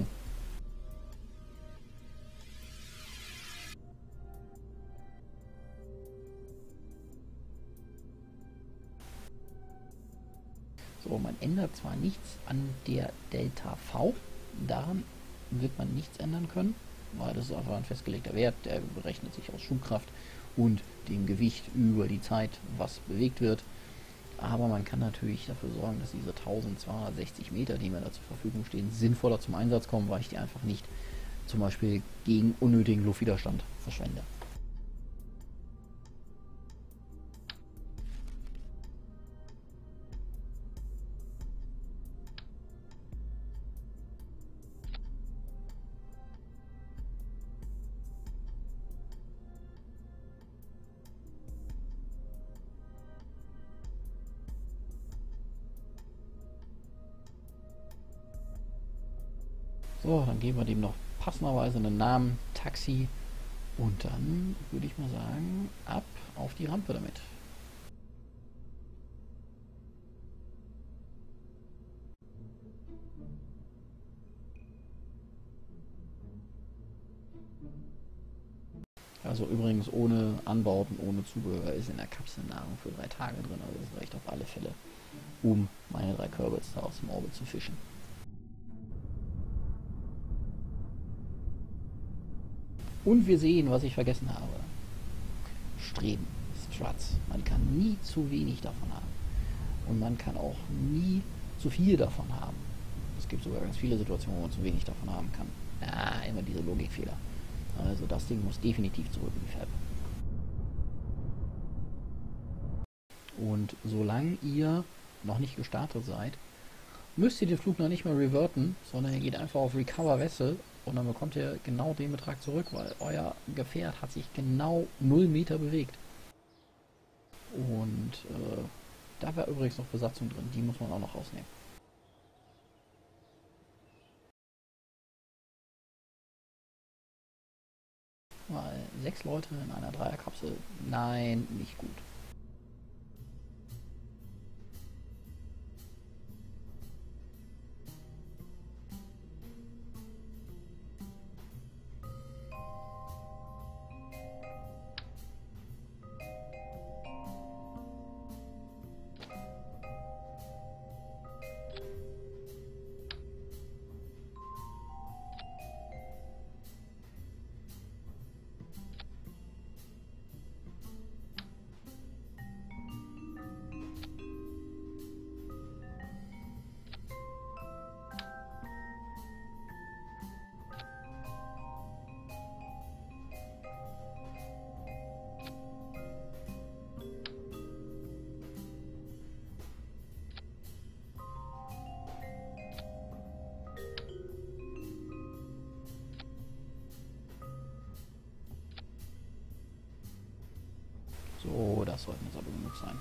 So, man ändert zwar nichts an der Delta V, daran wird man nichts ändern können, weil das ist einfach ein festgelegter Wert, der berechnet sich aus Schubkraft und dem Gewicht über die Zeit, was bewegt wird. Aber man kann natürlich dafür sorgen, dass diese eintausendzweihundertsechzig Meter, die mir da zur Verfügung stehen, sinnvoller zum Einsatz kommen, weil ich die einfach nicht zum Beispiel gegen unnötigen Luftwiderstand verschwende. So, dann geben wir dem noch passenderweise einen Namen, Taxi, und dann würde ich mal sagen, ab auf die Rampe damit. Also übrigens ohne Anbauten, ohne Zubehör ist in der Kapsel Nahrung für drei Tage drin, also das reicht auf alle Fälle, um meine drei Kerbals da aus dem Orbit zu fischen. Und wir sehen, was ich vergessen habe. Streben, Struts. Man kann nie zu wenig davon haben. Und man kann auch nie zu viel davon haben. Es gibt sogar ganz viele Situationen, wo man zu wenig davon haben kann. Ah, immer diese Logikfehler. Also das Ding muss definitiv zurück in die Fab. Und solange ihr noch nicht gestartet seid, müsst ihr den Flug noch nicht mehr reverten, sondern ihr geht einfach auf Recover Vessel und dann bekommt ihr genau den Betrag zurück, weil euer Gefährt hat sich genau null Meter bewegt. Und äh, da war übrigens noch Besatzung drin, die muss man auch noch rausnehmen. Weil sechs Leute in einer Dreierkapsel, nein, nicht gut. So, das sollten jetzt aber genug sein.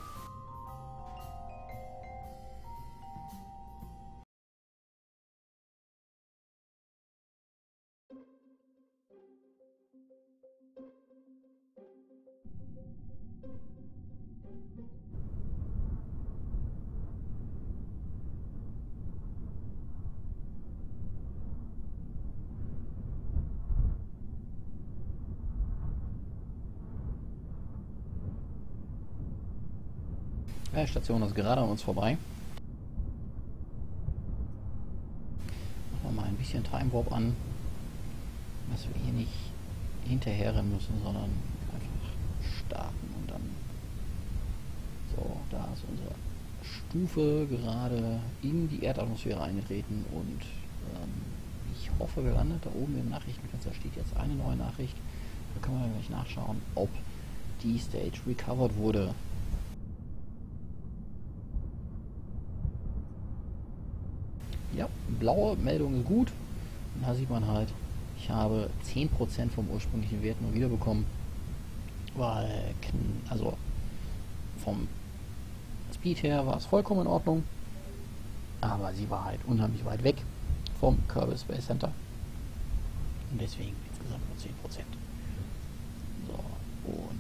Ja, die Station ist gerade an uns vorbei. Machen wir mal ein bisschen Time Warp an, dass wir hier nicht hinterherrennen müssen, sondern einfach starten und dann. So, da ist unsere Stufe gerade in die Erdatmosphäre eingetreten und ähm, ich hoffe, wir landen da oben im Nachrichtenfenster. Steht jetzt eine neue Nachricht. Da können wir gleich nachschauen, ob die Stage recovered wurde. Ja, blaue Meldung ist gut. Und da sieht man halt, ich habe zehn Prozent vom ursprünglichen Wert nur wiederbekommen. Weil, also vom Speed her war es vollkommen in Ordnung. Aber sie war halt unheimlich weit weg vom Kerbal Space Center. Und deswegen insgesamt nur zehn Prozent. So, und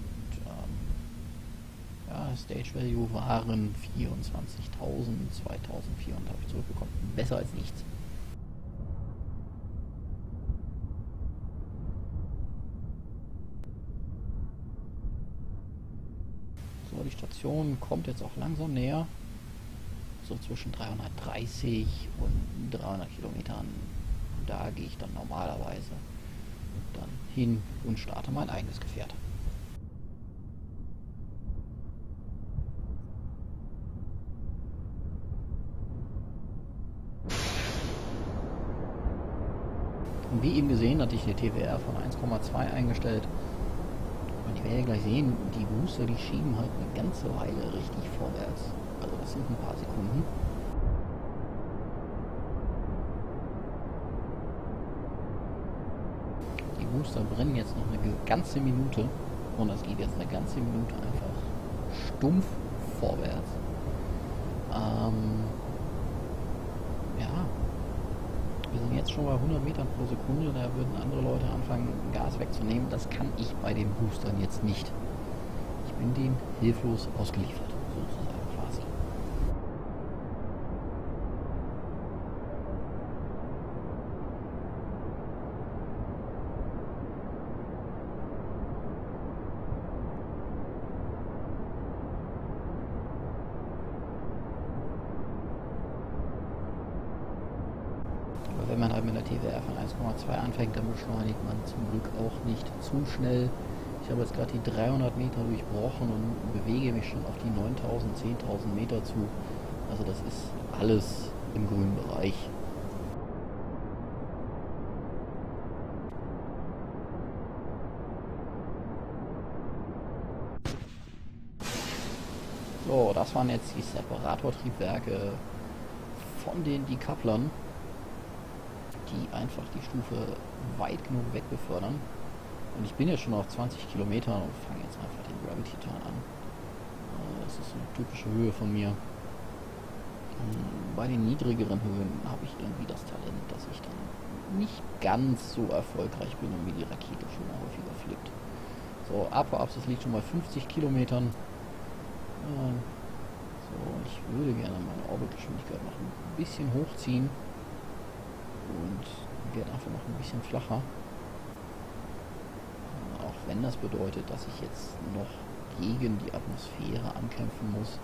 ja, Stage Value waren vierundzwanzigtausend, zweitausendvierhundert habe ich zurückbekommen. Besser als nichts. So, die Station kommt jetzt auch langsam näher. So zwischen dreihundertdreißig und dreihundert Kilometern. Da gehe ich dann normalerweise dann hin und starte mein eigenes Gefährt. Wie eben gesehen, hatte ich die T W R von eins Komma zwei eingestellt. Und ich werde ja gleich sehen, die Booster, die schieben halt eine ganze Weile richtig vorwärts. Also das sind ein paar Sekunden. Die Booster brennen jetzt noch eine ganze Minute. Und das geht jetzt eine ganze Minute einfach stumpf vorwärts. Ähm, ja, wir sind jetzt schon bei hundert Metern pro Sekunde, da würden andere Leute anfangen, Gas wegzunehmen. Das kann ich bei den Boostern jetzt nicht. Ich bin denen hilflos ausgeliefert, sozusagen fast. Wenn man halt mit der T W R von eins Komma zwei anfängt, dann beschleunigt man zum Glück auch nicht zu schnell. Ich habe jetzt gerade die dreihundert Meter durchbrochen und bewege mich schon auf die neuntausend, zehntausend Meter zu. Also das ist alles im grünen Bereich. So, das waren jetzt die Separatortriebwerke von den Decouplern, die einfach die Stufe weit genug wegbefördern. Und ich bin jetzt schon auf zwanzig Kilometern und fange jetzt einfach den Gravity Turn an. Das ist eine typische Höhe von mir. Bei den niedrigeren Höhen habe ich irgendwie das Talent, dass ich dann nicht ganz so erfolgreich bin und mir die Rakete schon mal häufiger flippt. So, Apoapsis liegt schon bei fünfzig Kilometern. So, ich würde gerne meine Orbitgeschwindigkeit noch ein bisschen hochziehen. Und wird einfach noch ein bisschen flacher. Auch wenn das bedeutet, dass ich jetzt noch gegen die Atmosphäre ankämpfen muss.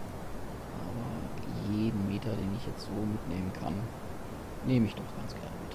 Aber jeden Meter, den ich jetzt so mitnehmen kann, nehme ich doch ganz gerne mit.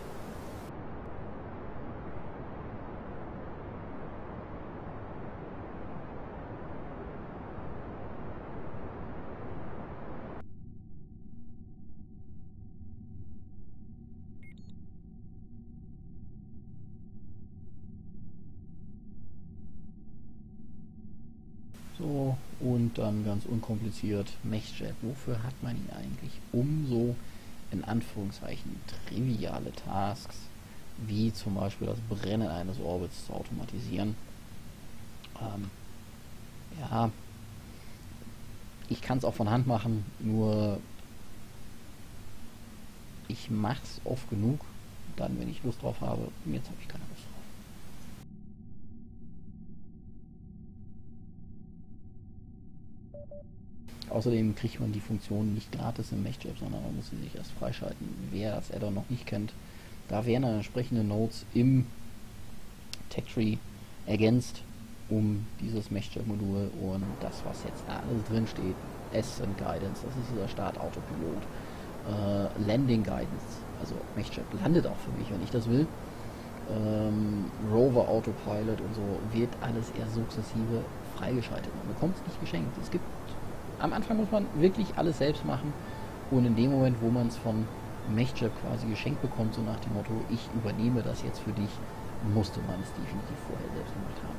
So, und dann ganz unkompliziert MechJet. Wofür hat man ihn eigentlich? Um so in Anführungszeichen triviale Tasks, wie zum Beispiel das Brennen eines Orbits zu automatisieren. Ähm, ja, ich kann es auch von Hand machen, nur ich mache es oft genug, dann wenn ich Lust drauf habe, und jetzt habe ich keine Lust drauf. Außerdem kriegt man die Funktion nicht gratis im MechJet, sondern man muss sie sich erst freischalten. Wer das Addon noch nicht kennt, da werden dann entsprechende Nodes im TechTree ergänzt um dieses MechJet-Modul und das, was jetzt da alles drin steht, Ascent Guidance, das ist dieser Start-Autopilot, äh, Landing Guidance, also MechJet landet auch für mich, wenn ich das will, ähm, Rover Autopilot und so, wird alles eher sukzessive freigeschaltet. Man bekommt es nicht geschenkt. Es gibt Am Anfang muss man wirklich alles selbst machen und in dem Moment, wo man es von MechJet quasi geschenkt bekommt, so nach dem Motto, ich übernehme das jetzt für dich, musste man es definitiv vorher selbst gemacht haben.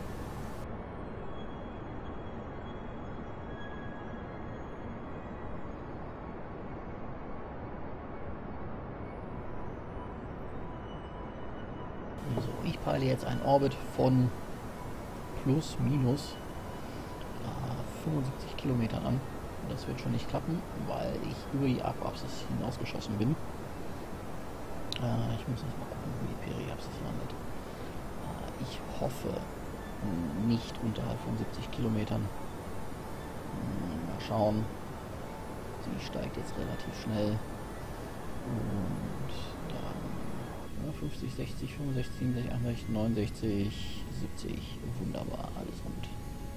So, ich peile jetzt einen Orbit von plus minus fünfundsiebzig Kilometern an. Das wird schon nicht klappen, weil ich über die Apoapsis hinausgeschossen bin. Äh, ich muss jetzt mal gucken, wo die Periapsis landet. Äh, ich hoffe nicht unterhalb von siebzig Kilometern. Mal schauen. Sie steigt jetzt relativ schnell. Und dann ja, fünfzig, sechzig, fünfundsechzig, siebenundsechzig, achtundsechzig, neunundsechzig, siebzig. Wunderbar, alles rund.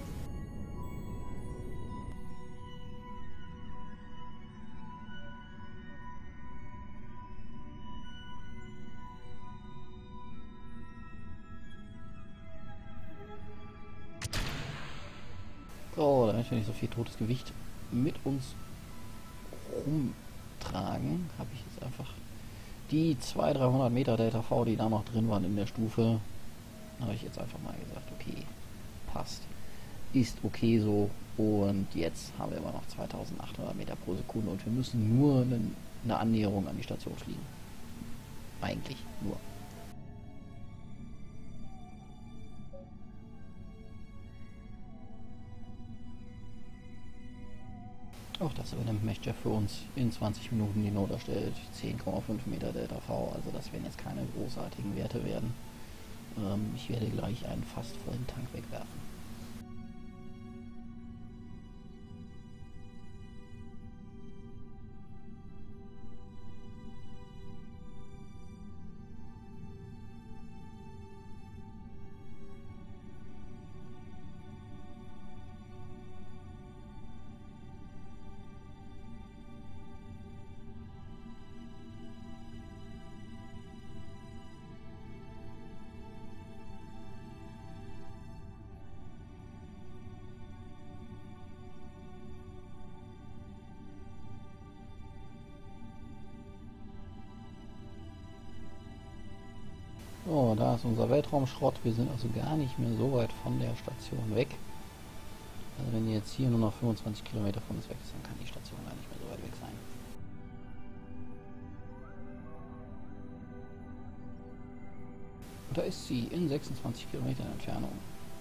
So, damit wir nicht so viel totes Gewicht mit uns rumtragen, habe ich jetzt einfach Die zweihundert, dreihundert Meter Delta V, die da noch drin waren in der Stufe, habe ich jetzt einfach mal gesagt, okay, passt. Ist okay so. Und jetzt haben wir immer noch zweitausendachthundert Meter pro Sekunde und wir müssen nur eine, eine Annäherung an die Station fliegen. Eigentlich nur. Auch das übernimmt MechJet für uns in zwanzig Minuten die Not erstellt. zehn Komma fünf Meter Delta V, also das werden jetzt keine großartigen Werte werden. Ähm, ich werde gleich einen fast vollen Tank wegwerfen. So, da ist unser Weltraumschrott. Wir sind also gar nicht mehr so weit von der Station weg. Also wenn die jetzt hier nur noch fünfundzwanzig Kilometer von uns weg ist, dann kann die Station gar nicht mehr so weit weg sein. Und da ist sie in sechsundzwanzig Kilometern Entfernung.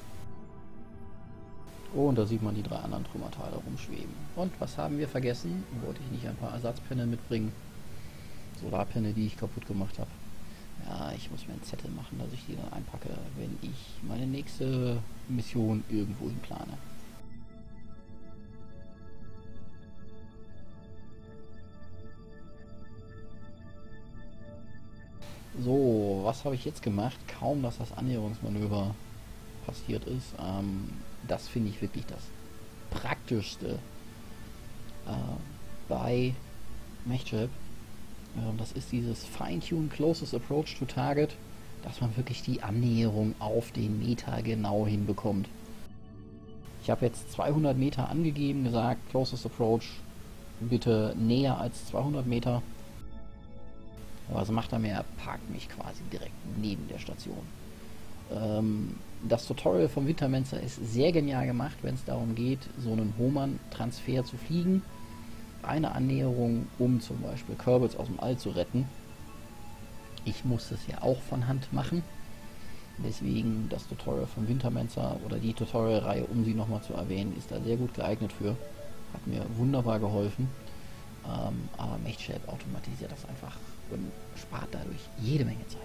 Oh, und da sieht man die drei anderen Trümmerteile rumschweben. Und was haben wir vergessen? Wollte ich nicht ein paar Ersatzpenne mitbringen? Solarpenne, die ich kaputt gemacht habe. Ja, ich muss mir einen Zettel machen, dass ich die dann einpacke, wenn ich meine nächste Mission irgendwohin plane. So, was habe ich jetzt gemacht? Kaum, dass das Annäherungsmanöver passiert ist. Ähm, das finde ich wirklich das Praktischste äh, bei MechJet. Das ist dieses Fine-Tune Closest Approach to Target, dass man wirklich die Annäherung auf den Meter genau hinbekommt. Ich habe jetzt zweihundert Meter angegeben, gesagt, Closest Approach bitte näher als zweihundert Meter. Aber was macht er mehr? Er parkt mich quasi direkt neben der Station. Ähm, das Tutorial vom Wintermenzer ist sehr genial gemacht, wenn es darum geht, so einen Hohmann-Transfer zu fliegen. Eine Annäherung, um zum Beispiel Kerbals aus dem All zu retten. Ich muss das ja auch von Hand machen. Deswegen das Tutorial von Wintermenzer oder die Tutorial-Reihe, um sie nochmal zu erwähnen, ist da sehr gut geeignet für. Hat mir wunderbar geholfen. Ähm, aber MechJet automatisiert das einfach und spart dadurch jede Menge Zeit.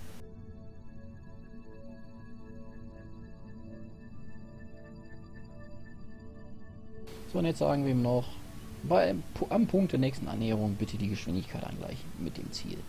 So, und jetzt sagen wir ihm noch, Bei, am Punkt der nächsten Annäherung bitte die Geschwindigkeit angleichen mit dem Ziel.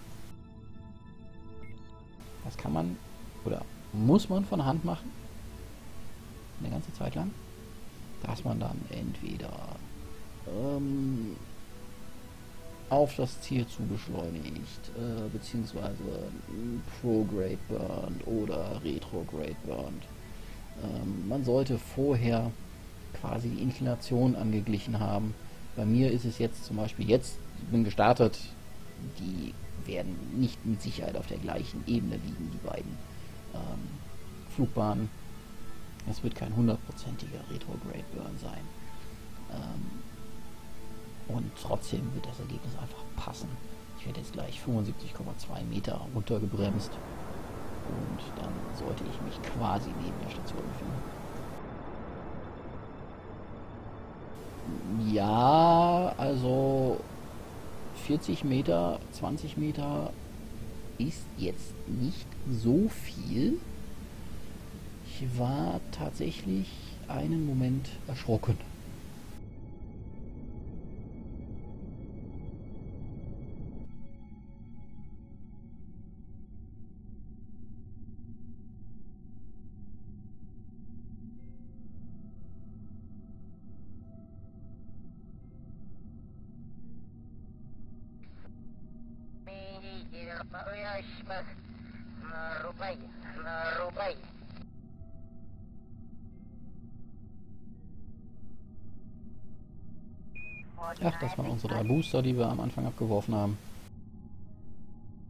Das kann man oder muss man von Hand machen. Eine ganze Zeit lang. Dass man dann entweder ähm, auf das Ziel zu beschleunigt, äh, beziehungsweise Prograde Burn oder Retrograde Burn. Ähm, man sollte vorher quasi die Inklination angeglichen haben. Bei mir ist es jetzt zum Beispiel jetzt, ich bin gestartet, die werden nicht mit Sicherheit auf der gleichen Ebene liegen, die beiden ähm, Flugbahnen. Es wird kein hundertprozentiger Retrograde Burn sein. Ähm, und trotzdem wird das Ergebnis einfach passen. Ich werde jetzt gleich fünfundsiebzig Komma zwei Meter runtergebremst und dann sollte ich mich quasi neben der Station befinden. Ja, also vierzig Meter, zwanzig Meter ist jetzt nicht so viel. Ich war tatsächlich einen Moment erschrocken. Ach, das waren unsere drei Booster, die wir am Anfang abgeworfen haben.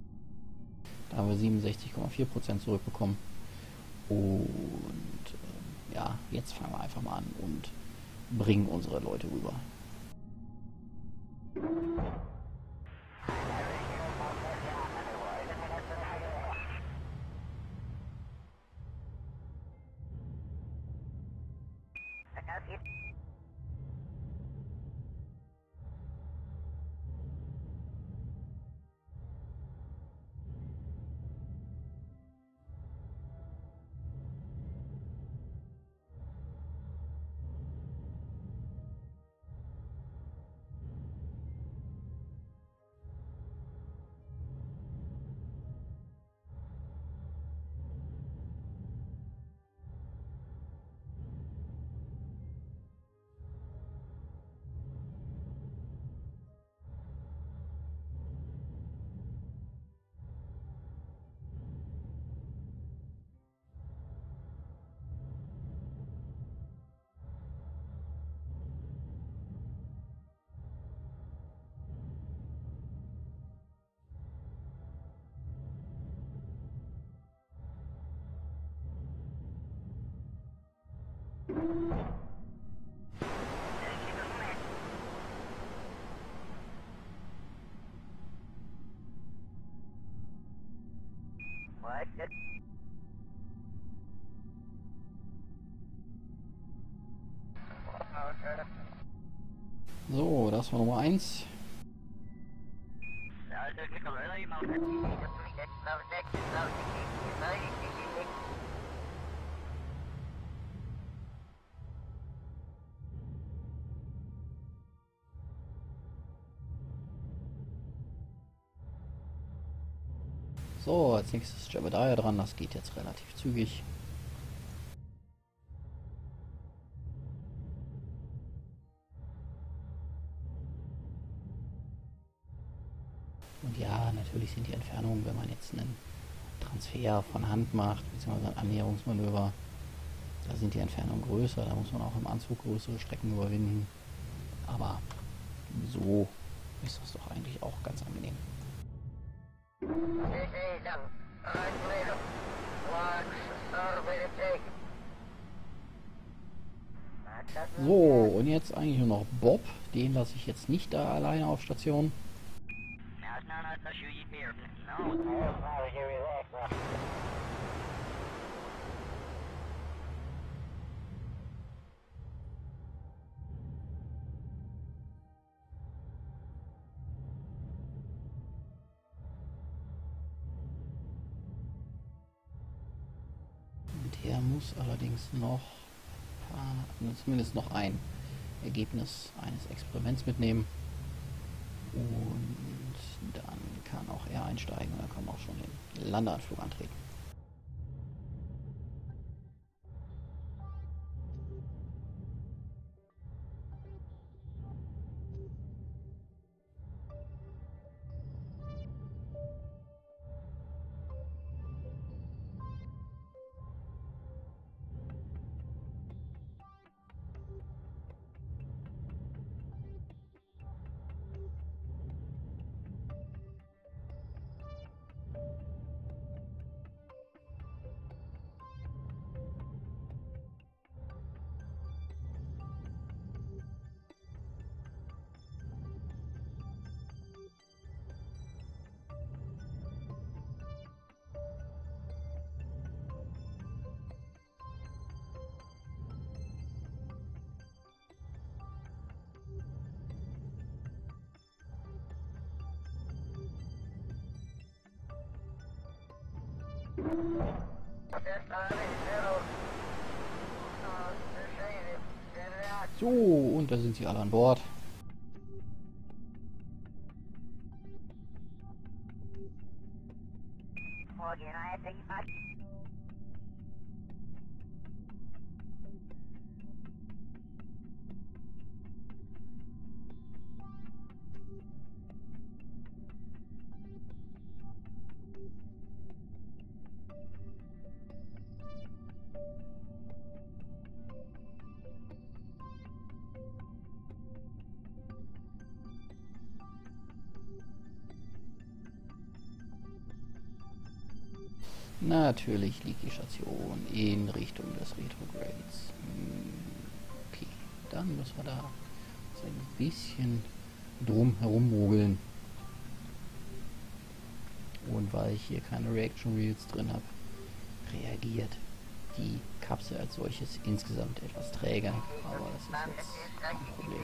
haben wir siebenundsechzig Komma vier Prozent zurückbekommen. Und ähm, ja, jetzt fangen wir einfach mal an und bringen unsere Leute rüber. So, das war Nummer eins. So, als nächstes ist Jebediah dran, das geht jetzt relativ zügig. Und ja, natürlich sind die Entfernungen, wenn man jetzt einen Transfer von Hand macht, beziehungsweise ein Annäherungsmanöver, da sind die Entfernungen größer, da muss man auch im Anzug größere Strecken überwinden. Aber so ist das doch eigentlich auch ganz angenehm. So, und jetzt eigentlich nur noch Bob. Den lasse ich jetzt nicht da alleine auf Station. Der muss allerdings noch äh, zumindest noch ein Ergebnis eines Experiments mitnehmen und dann kann auch er einsteigen und dann kann man auch schon den Landeanflug antreten. So, und da sind sie alle an Bord. Natürlich liegt die Station in Richtung des Retrogrades. Okay, dann müssen wir da so ein bisschen drum herum mogeln. Und weil ich hier keine Reaction Wheels drin habe, reagiert die Kapsel als solches insgesamt etwas träger. Aber das ist jetzt kein Problem.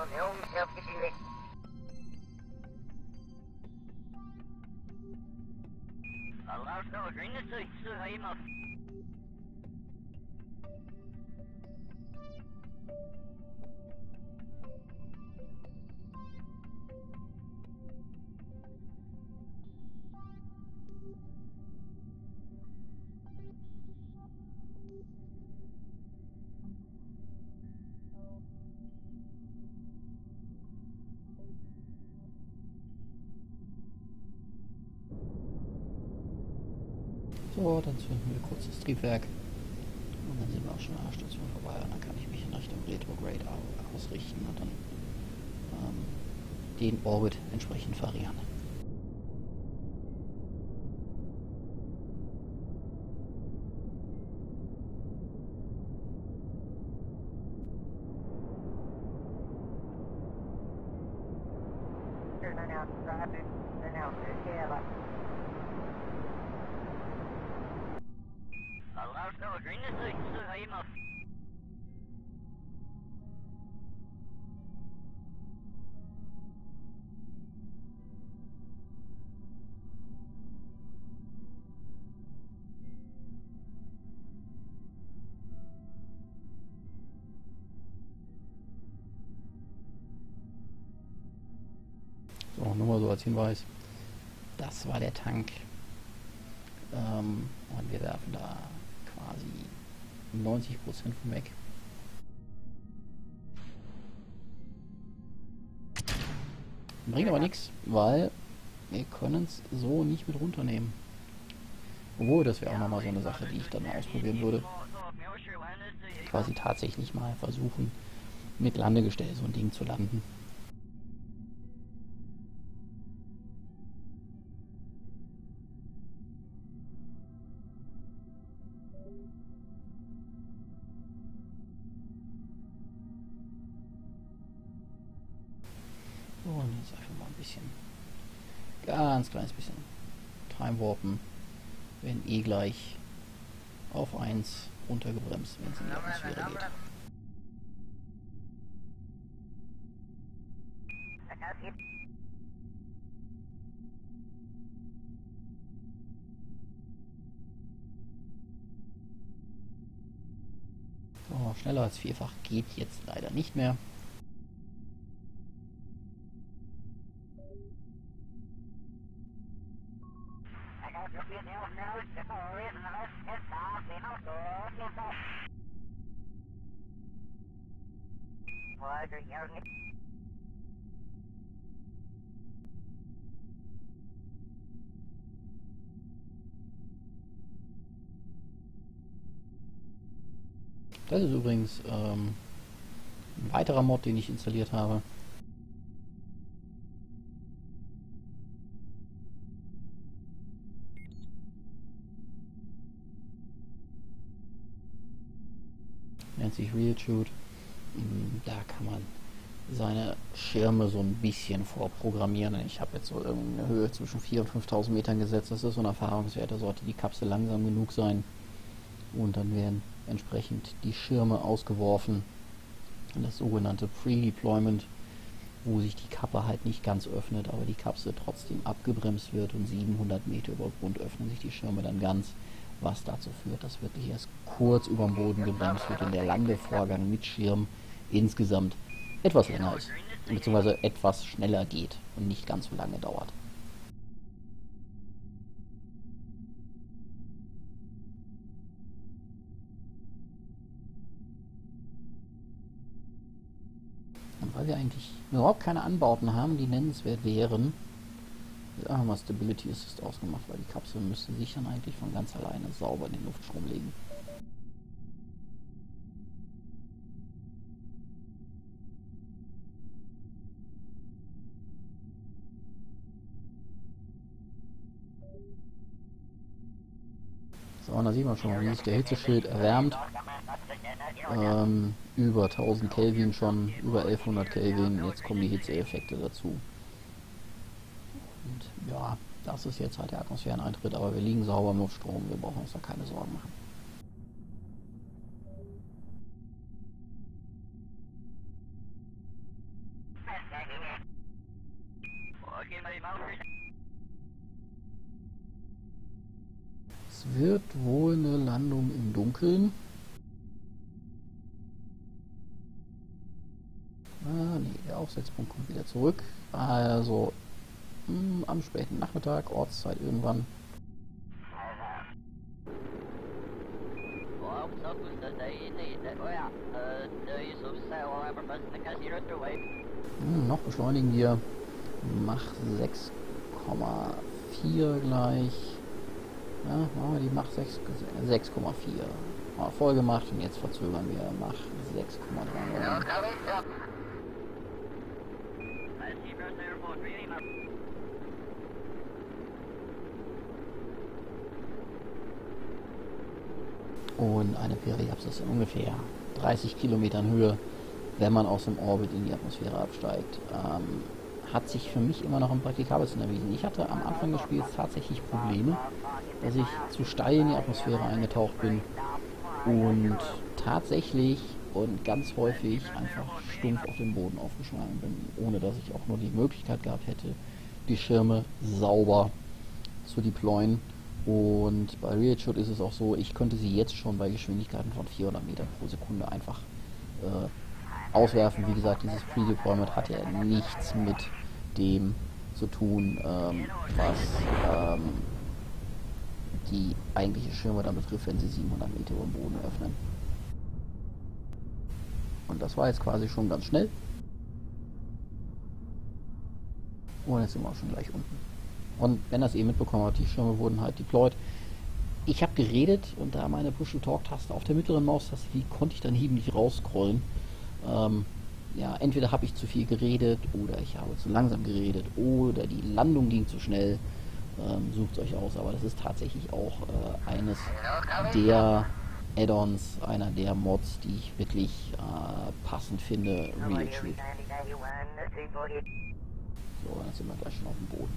So, dann zünden wir kurz das Triebwerk und dann sind wir auch schon an der Station vorbei und dann kann ich mich in Richtung Retrograde ausrichten und dann ähm, den Orbit entsprechend variieren. So, nur mal so als Hinweis, das war der Tank ähm, und wir werfen da quasi neunzig Prozent von weg. Bringt aber nichts, weil wir können es so nicht mit runternehmen. Obwohl, das wäre auch nochmal so eine Sache, die ich dann mal ausprobieren würde. Quasi tatsächlich mal versuchen, mit Landegestell so ein Ding zu landen. Und jetzt einfach mal ein bisschen, ganz kleines bisschen Time Warpen. Wir werden eh gleich auf eins runtergebremst, wenn es in die Atmosphäre geht. So, schneller als vierfach geht jetzt leider nicht mehr. Das ist übrigens ähm, ein weiterer Mod, den ich installiert habe. Nennt sich Real Shoot. Da kann man seine Schirme so ein bisschen vorprogrammieren. Ich habe jetzt so irgendeine Höhe zwischen viertausend und fünftausend Metern gesetzt. Das ist so ein Erfahrungswert. Da sollte die Kapsel langsam genug sein. Und dann werden entsprechend die Schirme ausgeworfen. Das sogenannte Pre-Deployment, wo sich die Kappe halt nicht ganz öffnet, aber die Kapsel trotzdem abgebremst wird und siebenhundert Meter über Grund öffnen sich die Schirme dann ganz, was dazu führt, dass wirklich erst kurz über dem Boden gebremst wird und der Landevorgang mit Schirm insgesamt etwas länger ist, beziehungsweise etwas schneller geht und nicht ganz so lange dauert. Und weil wir eigentlich überhaupt keine Anbauten haben, die nennenswert wären, ist einfach mal Stability Assist ausgemacht, weil die Kapsel müsste sich dann eigentlich von ganz alleine sauber in den Luftstrom legen. So, und da sieht man schon, wie sich der Hitzeschild erwärmt. Ähm, über tausend Kelvin schon, über elfhundert Kelvin. Jetzt kommen die Hitzeeffekte dazu. Und ja, das ist jetzt halt der Atmosphäreneintritt, aber wir liegen sauber im Luftstrom. Wir brauchen uns da keine Sorgen machen. Es wird wohl eine Landung im Dunkeln. Ah, nee, der Aufsetzpunkt kommt wieder zurück. Also mh, am späten Nachmittag, Ortszeit irgendwann. Hm, noch beschleunigen wir. Mach sechs Komma vier gleich. Ja, machen wir die Mach sechs Komma vier. Mal voll gemacht und jetzt verzögern wir Mach sechs Komma drei. Und eine Periapsis in ungefähr dreißig Kilometern Höhe, wenn man aus dem Orbit in die Atmosphäre absteigt, ähm, hat sich für mich immer noch am praktikabelsten erwiesen. Ich hatte am Anfang des Spiels tatsächlich Probleme, dass ich zu steil in die Atmosphäre eingetaucht bin und tatsächlich und ganz häufig einfach stumpf auf den Boden aufgeschlagen bin, ohne dass ich auch nur die Möglichkeit gehabt hätte, die Schirme sauber zu deployen. Und bei RealShot ist es auch so, ich könnte sie jetzt schon bei Geschwindigkeiten von vierhundert Meter pro Sekunde einfach äh, auswerfen. Wie gesagt, dieses Pre-Deployment hat ja nichts mit dem zu tun, ähm, was ähm, die eigentliche Schirme dann betrifft, wenn sie siebenhundert Meter über dem Boden öffnen. Und das war jetzt quasi schon ganz schnell. Und jetzt sind wir auch schon gleich unten. Und wenn das eh mitbekommen hat, die Schirme wurden halt deployed. Ich habe geredet und da meine Push-to-Talk-Taste auf der mittleren Maustaste liegt, konnte ich dann eben nicht rausscrollen. Ähm, ja, entweder habe ich zu viel geredet oder ich habe zu langsam geredet oder die Landung ging zu schnell. Ähm, sucht es euch aus, aber das ist tatsächlich auch äh, eines der Add-ons, einer der Mods, die ich wirklich äh, passend finde. RealShoot. So, dann sind wir gleich schon auf dem Boden.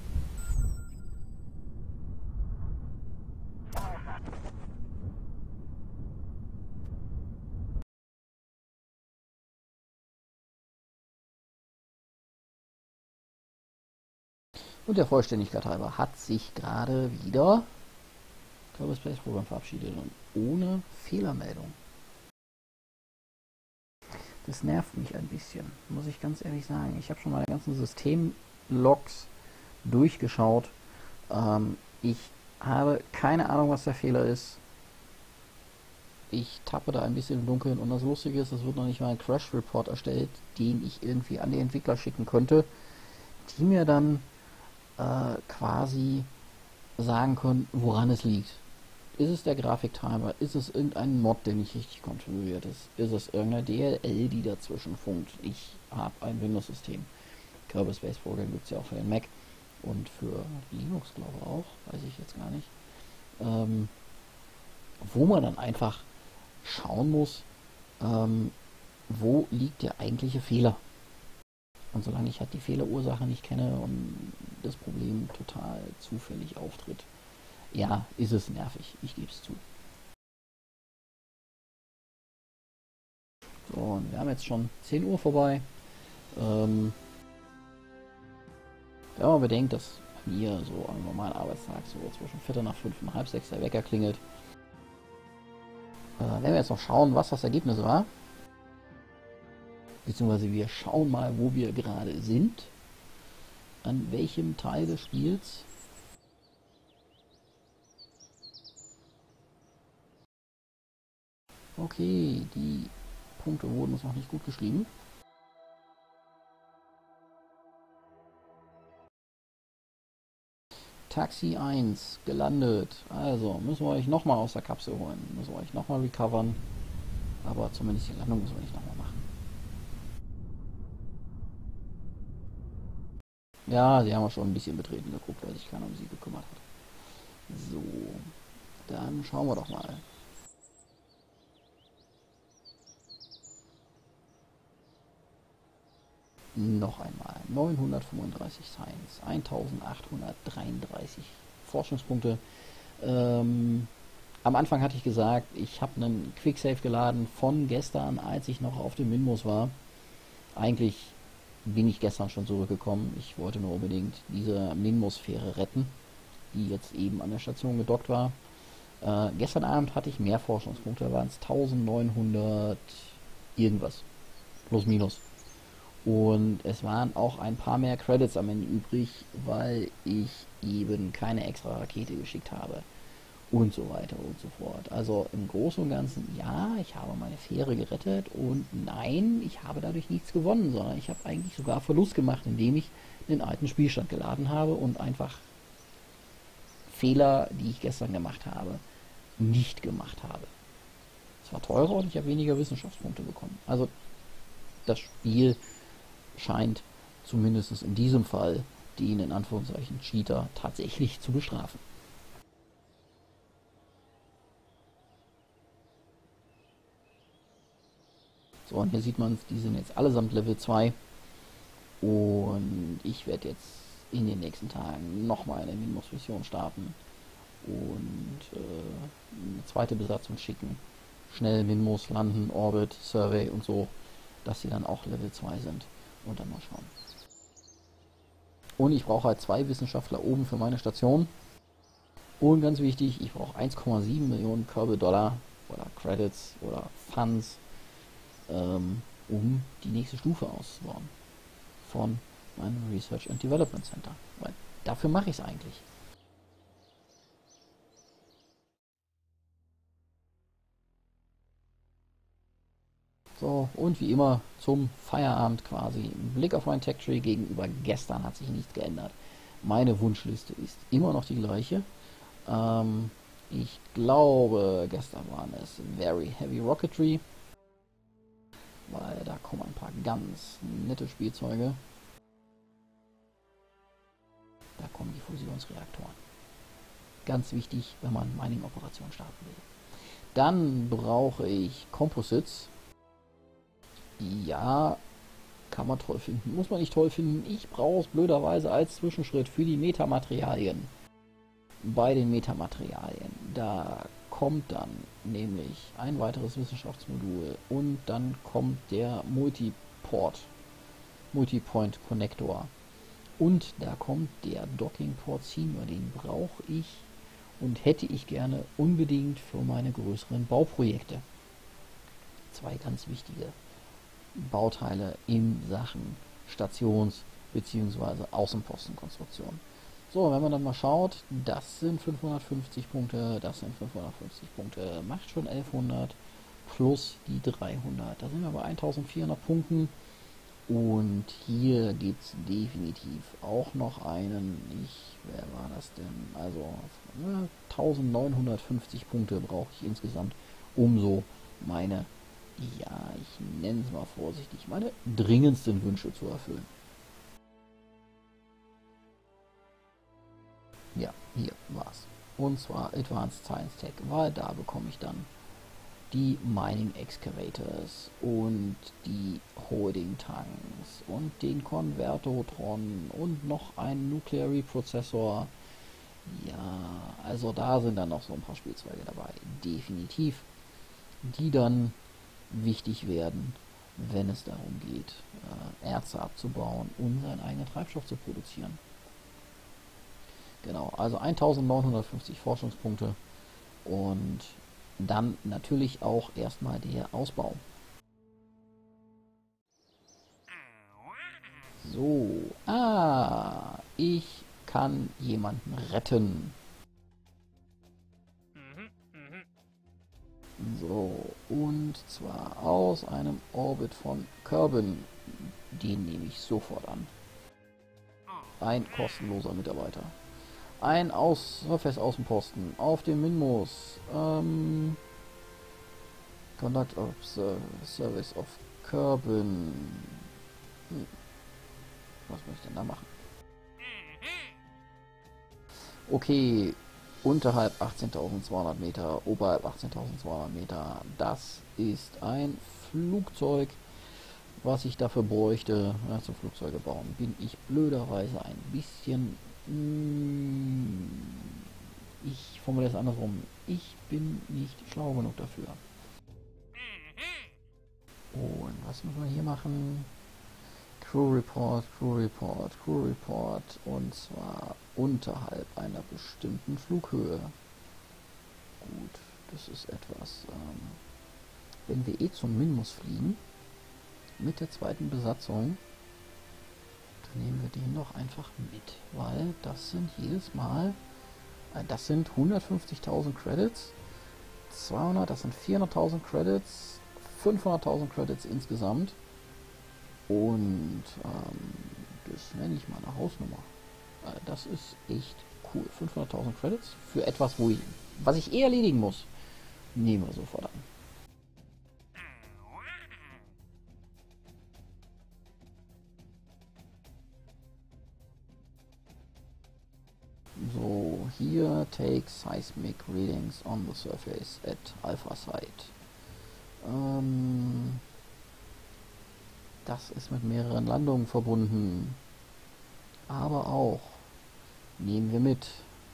Und der Vollständigkeit halber hat sich gerade wieder Kerbal Space Program verabschiedet und ohne Fehlermeldung. Das nervt mich ein bisschen, muss ich ganz ehrlich sagen. Ich habe schon meine ganzen Systemlogs durchgeschaut. Ähm, ich habe keine Ahnung, was der Fehler ist. Ich tappe da ein bisschen im Dunkeln und das Lustige ist, es wird noch nicht mal ein Crash Report erstellt, den ich irgendwie an die Entwickler schicken könnte, die mir dann äh, quasi sagen können, woran es liegt. Ist es der Grafiktimer? Ist es irgendein Mod, der nicht richtig konfiguriert ist? Ist es irgendeine D L L, die dazwischen funkt? Ich habe ein Windows-System. Kerbal Space Program gibt es ja auch für den Mac und für Linux, glaube ich auch, weiß ich jetzt gar nicht. Ähm, wo man dann einfach schauen muss, ähm, wo liegt der eigentliche Fehler. Und solange ich halt die Fehlerursache nicht kenne und das Problem total zufällig auftritt, ja, ist es nervig, ich gebe es zu. So, und wir haben jetzt schon zehn Uhr vorbei. Ähm, wenn man bedenkt, dass bei mir so am normalen Arbeitstag so zwischen Viertel nach fünf und halb sechs der Wecker klingelt, äh, werden wir jetzt noch schauen, was das Ergebnis war. Beziehungsweise wir schauen mal, wo wir gerade sind. An welchem Teil des Spiels. Okay, die Punkte wurden uns noch nicht gut geschrieben. Taxi eins gelandet. Also müssen wir euch nochmal aus der Kapsel holen. Müssen wir euch nochmal recovern. Aber zumindest die Landung müssen wir nicht nochmal machen. Ja, sie haben auch schon ein bisschen betreten geguckt, weil sich keiner um sie gekümmert hat. So. Dann schauen wir doch mal. Noch einmal. neunhundertfünfunddreißig Science. eintausendachthundertdreiunddreißig Forschungspunkte. Ähm, am Anfang hatte ich gesagt, ich habe einen Quicksave geladen von gestern, als ich noch auf dem Minmus war. Eigentlich bin ich gestern schon zurückgekommen. Ich wollte nur unbedingt diese Minmus-Fähre retten, die jetzt eben an der Station gedockt war. Äh, gestern Abend hatte ich mehr Forschungspunkte, da waren es neunzehnhundert irgendwas. Plus minus. Und es waren auch ein paar mehr Credits am Ende übrig, weil ich eben keine extra Rakete geschickt habe. Und so weiter und so fort. Also im Großen und Ganzen, ja, ich habe meine Fähre gerettet und nein, ich habe dadurch nichts gewonnen, sondern ich habe eigentlich sogar Verlust gemacht, indem ich den alten Spielstand geladen habe und einfach Fehler, die ich gestern gemacht habe, nicht gemacht habe. Es war teurer und ich habe weniger Wissenschaftspunkte bekommen. Also das Spiel scheint zumindest in diesem Fall den in Anführungszeichen Cheater tatsächlich zu bestrafen. So, und hier sieht man es, die sind jetzt allesamt Level zwei und ich werde jetzt in den nächsten Tagen nochmal eine Minmus-Mission starten und äh, eine zweite Besatzung schicken. Schnell Minmus landen, Orbit, Survey und so, dass sie dann auch Level zwei sind und dann mal schauen. Und ich brauche halt zwei Wissenschaftler oben für meine Station. Und ganz wichtig, ich brauche eins Komma sieben Millionen Kerbal-Dollar oder Credits oder Funds, ähm, um die nächste Stufe auszubauen von meinem Research and Development Center. Weil dafür mache ich es eigentlich. So, und wie immer zum Feierabend quasi. Blick auf mein Tech Tree gegenüber gestern hat sich nichts geändert. Meine Wunschliste ist immer noch die gleiche. Ähm, ich glaube, gestern waren es Very Heavy Rocketry, weil da kommen ein paar ganz nette Spielzeuge. Da kommen die Fusionsreaktoren. Ganz wichtig, wenn man Mining-Operationen starten will. Dann brauche ich Composites. Ja, kann man toll finden. Muss man nicht toll finden. Ich brauche es blöderweise als Zwischenschritt für die Metamaterialien. Bei den Metamaterialien, da kommt dann nämlich ein weiteres Wissenschaftsmodul und dann kommt der Multiport, Multipoint Connector und da kommt der Docking Port Senior, den brauche ich und hätte ich gerne unbedingt für meine größeren Bauprojekte. Zwei ganz wichtige Bauteile in Sachen Stations- bzw. Außenpostenkonstruktion. So, wenn man dann mal schaut, das sind fünfhundertfünfzig Punkte, das sind fünfhundertfünfzig Punkte, macht schon elfhundert plus die dreihundert. Da sind wir bei eintausendvierhundert Punkten und hier gibt es definitiv auch noch einen, ich, wer war das denn? Also ja, eintausendneunhundertfünfzig Punkte brauche ich insgesamt, um so meine, ja, ich nenne es mal vorsichtig, meine dringendsten Wünsche zu erfüllen. Ja, hier war's. Und zwar Advanced Science Tech, weil da bekomme ich dann die Mining Excavators und die Holding Tanks und den Convertotron und noch einen Nuclear Reprocessor. Ja, also da sind dann noch so ein paar Spielzeuge dabei, definitiv, die dann wichtig werden, wenn es darum geht, äh, Erze abzubauen und seinen eigenen Treibstoff zu produzieren. Genau, also eintausendneunhundertfünfzig Forschungspunkte und dann natürlich auch erstmal der Ausbau. So, ah, ich kann jemanden retten. So, und zwar aus einem Orbit von Kerbin. Den nehme ich sofort an. Ein kostenloser Mitarbeiter. Ein Aus Surface Außenposten auf dem Minmus. Ähm, Conduct of Service of Kerbin. Hm. Was möchte ich denn da machen? Okay, unterhalb achtzehntausendzweihundert Meter, oberhalb achtzehntausendzweihundert Meter. Das ist ein Flugzeug, was ich dafür bräuchte. Ja, zum Flugzeuge bauen bin ich blöderweise ein bisschen... Mm, ich formuliere es andersrum. Ich bin nicht schlau genug dafür. Und was müssen wir hier machen? Crew Report, Crew Report, Crew Report. Und zwar unterhalb einer bestimmten Flughöhe. Gut, das ist etwas... Ähm, wenn wir eh zum Minmus fliegen, mit der zweiten Besatzung, dann nehmen wir den doch einfach mit. Weil das sind jedes Mal... Äh, das sind hundertfünfzigtausend Credits. zweihundert, das sind vierhunderttausend Credits. fünfhunderttausend Credits insgesamt. Und ähm, das nenne ich mal eine Hausnummer. Äh, das ist echt cool. fünfhunderttausend Credits für etwas, wo ich, was ich eh erledigen muss. Nehmen wir sofort an. So, hier take seismic readings on the surface at Alpha Site. Ähm, das ist mit mehreren Landungen verbunden. Aber auch nehmen wir mit.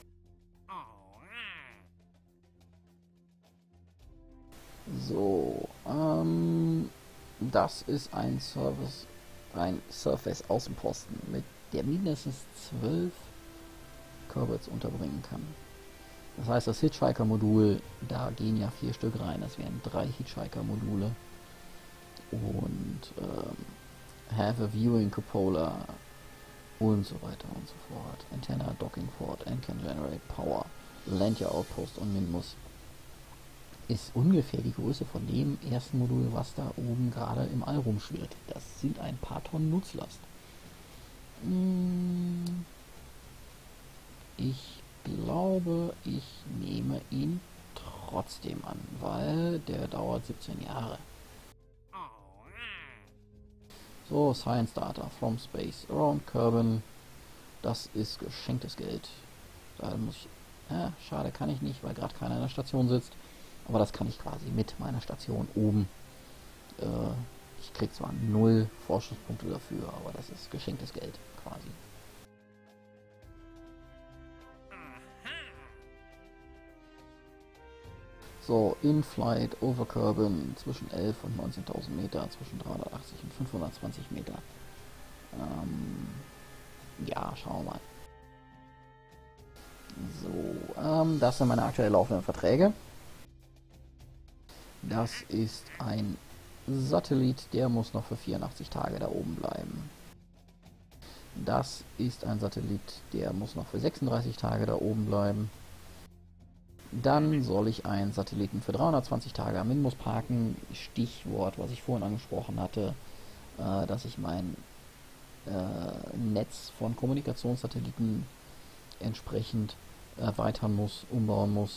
So, ähm, das ist ein Service, ein Surface Außenposten, mit der mindestens zwölf Kerbals unterbringen kann. Das heißt, das Hitchhiker-Modul, da gehen ja vier Stück rein, das wären drei Hitchhiker-Module. Und ähm, have a viewing cupola und so weiter und so fort. Antenna, docking port, and can generate power. Land your outpost on Minmus. Ist ungefähr die Größe von dem ersten Modul, was da oben gerade im All rumschwirrt. Das sind ein paar Tonnen Nutzlast. Ich glaube, ich nehme ihn trotzdem an, weil der dauert siebzehn Jahre. So, Science Data from Space around Kerbin. Das ist geschenktes Geld. Da muss ich... Ja, schade, kann ich nicht, weil gerade keiner in der Station sitzt. Aber das kann ich quasi mit meiner Station oben. Äh, ich krieg zwar null Forschungspunkte dafür, aber das ist geschenktes Geld quasi. So, In-Flight over Kerbin zwischen elf und neunzehntausend Meter, zwischen dreihundertachtzig und fünfhundertzwanzig Meter. Ähm, ja, schauen wir mal. So, ähm, das sind meine aktuell laufenden Verträge. Das ist ein Satellit, der muss noch für vierundachtzig Tage da oben bleiben. Das ist ein Satellit, der muss noch für sechsunddreißig Tage da oben bleiben. Dann soll ich einen Satelliten für dreihundertzwanzig Tage am Minmus parken. Stichwort, was ich vorhin angesprochen hatte, äh, dass ich mein äh, Netz von Kommunikationssatelliten entsprechend erweitern muss, umbauen muss.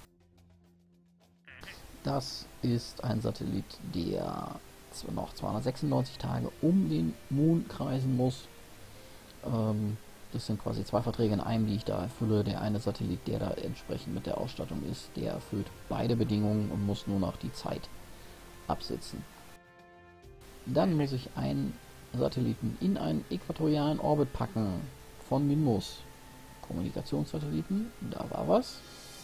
Das ist ein Satellit, der noch zweihundertsechsundneunzig Tage um den Mond kreisen muss. Ähm, das sind quasi zwei Verträge in einem, die ich da erfülle. Der eine Satellit, der da entsprechend mit der Ausstattung ist, der erfüllt beide Bedingungen und muss nur noch die Zeit absitzen. Dann muss ich einen Satelliten in einen äquatorialen Orbit packen von Minmus. Kommunikationssatelliten, da war was.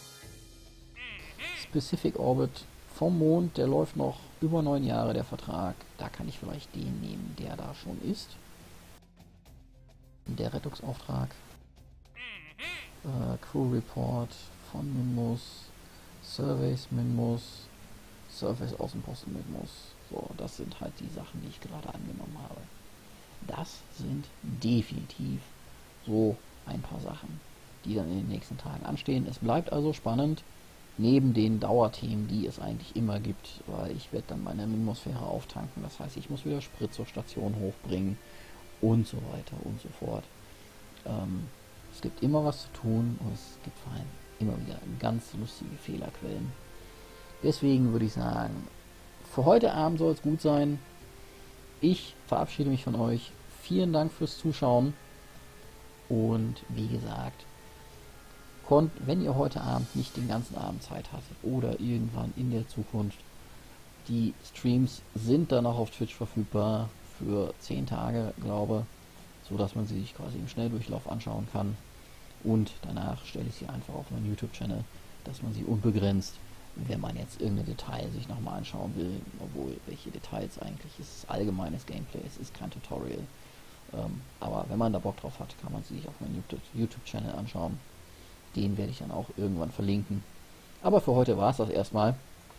Specific Orbit vom Mond, der läuft noch über neun Jahre, der Vertrag. Da kann ich vielleicht den nehmen, der da schon ist. Der Rettungsauftrag. Äh, Crew Report von Minmus. Surveys Minmus. Surface Außenposten Minmus. So, das sind halt die Sachen, die ich gerade angenommen habe. Das sind definitiv so ein paar Sachen, die dann in den nächsten Tagen anstehen. Es bleibt also spannend, neben den Dauerthemen, die es eigentlich immer gibt, weil ich werde dann meine Minmosphäre auftanken. Das heißt, ich muss wieder Sprit zur Station hochbringen und so weiter und so fort. Ähm, es gibt immer was zu tun und es gibt vor allem immer wieder ganz lustige Fehlerquellen. Deswegen würde ich sagen, für heute Abend soll es gut sein. Ich verabschiede mich von euch. Vielen Dank fürs Zuschauen. Und wie gesagt, konnt, wenn ihr heute Abend nicht den ganzen Abend Zeit hattet oder irgendwann in der Zukunft, die Streams sind dann auch auf Twitch verfügbar für zehn Tage, glaube, so dass man sie sich quasi im Schnelldurchlauf anschauen kann. Und danach stelle ich sie einfach auf meinen YouTube-Channel, dass man sie unbegrenzt, wenn man jetzt irgendein Detail sich nochmal anschauen will, obwohl welche Details eigentlich, es ist allgemeines Gameplay, es ist kein Tutorial. Ähm, aber wenn man da Bock drauf hat, kann man sie sich auf meinen YouTube-Channel anschauen. Den werde ich dann auch irgendwann verlinken. Aber für heute war es das erstmal.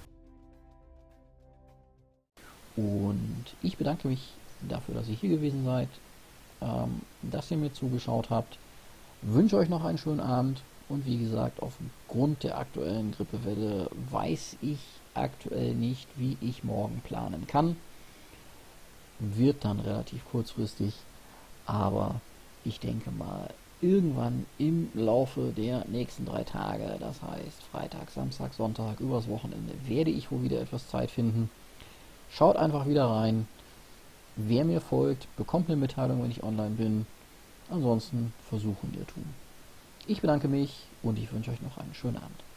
Und ich bedanke mich dafür, dass ihr hier gewesen seid, ähm, dass ihr mir zugeschaut habt. Wünsche euch noch einen schönen Abend. Und wie gesagt, aufgrund der aktuellen Grippewelle weiß ich aktuell nicht, wie ich morgen planen kann. Wird dann relativ kurzfristig, aber ich denke mal, irgendwann im Laufe der nächsten drei Tage, das heißt Freitag, Samstag, Sonntag, übers Wochenende, werde ich wohl wieder etwas Zeit finden. Schaut einfach wieder rein. Wer mir folgt, bekommt eine Mitteilung, wenn ich online bin. Ansonsten versuchen wir tun. Ich bedanke mich und ich wünsche euch noch einen schönen Abend.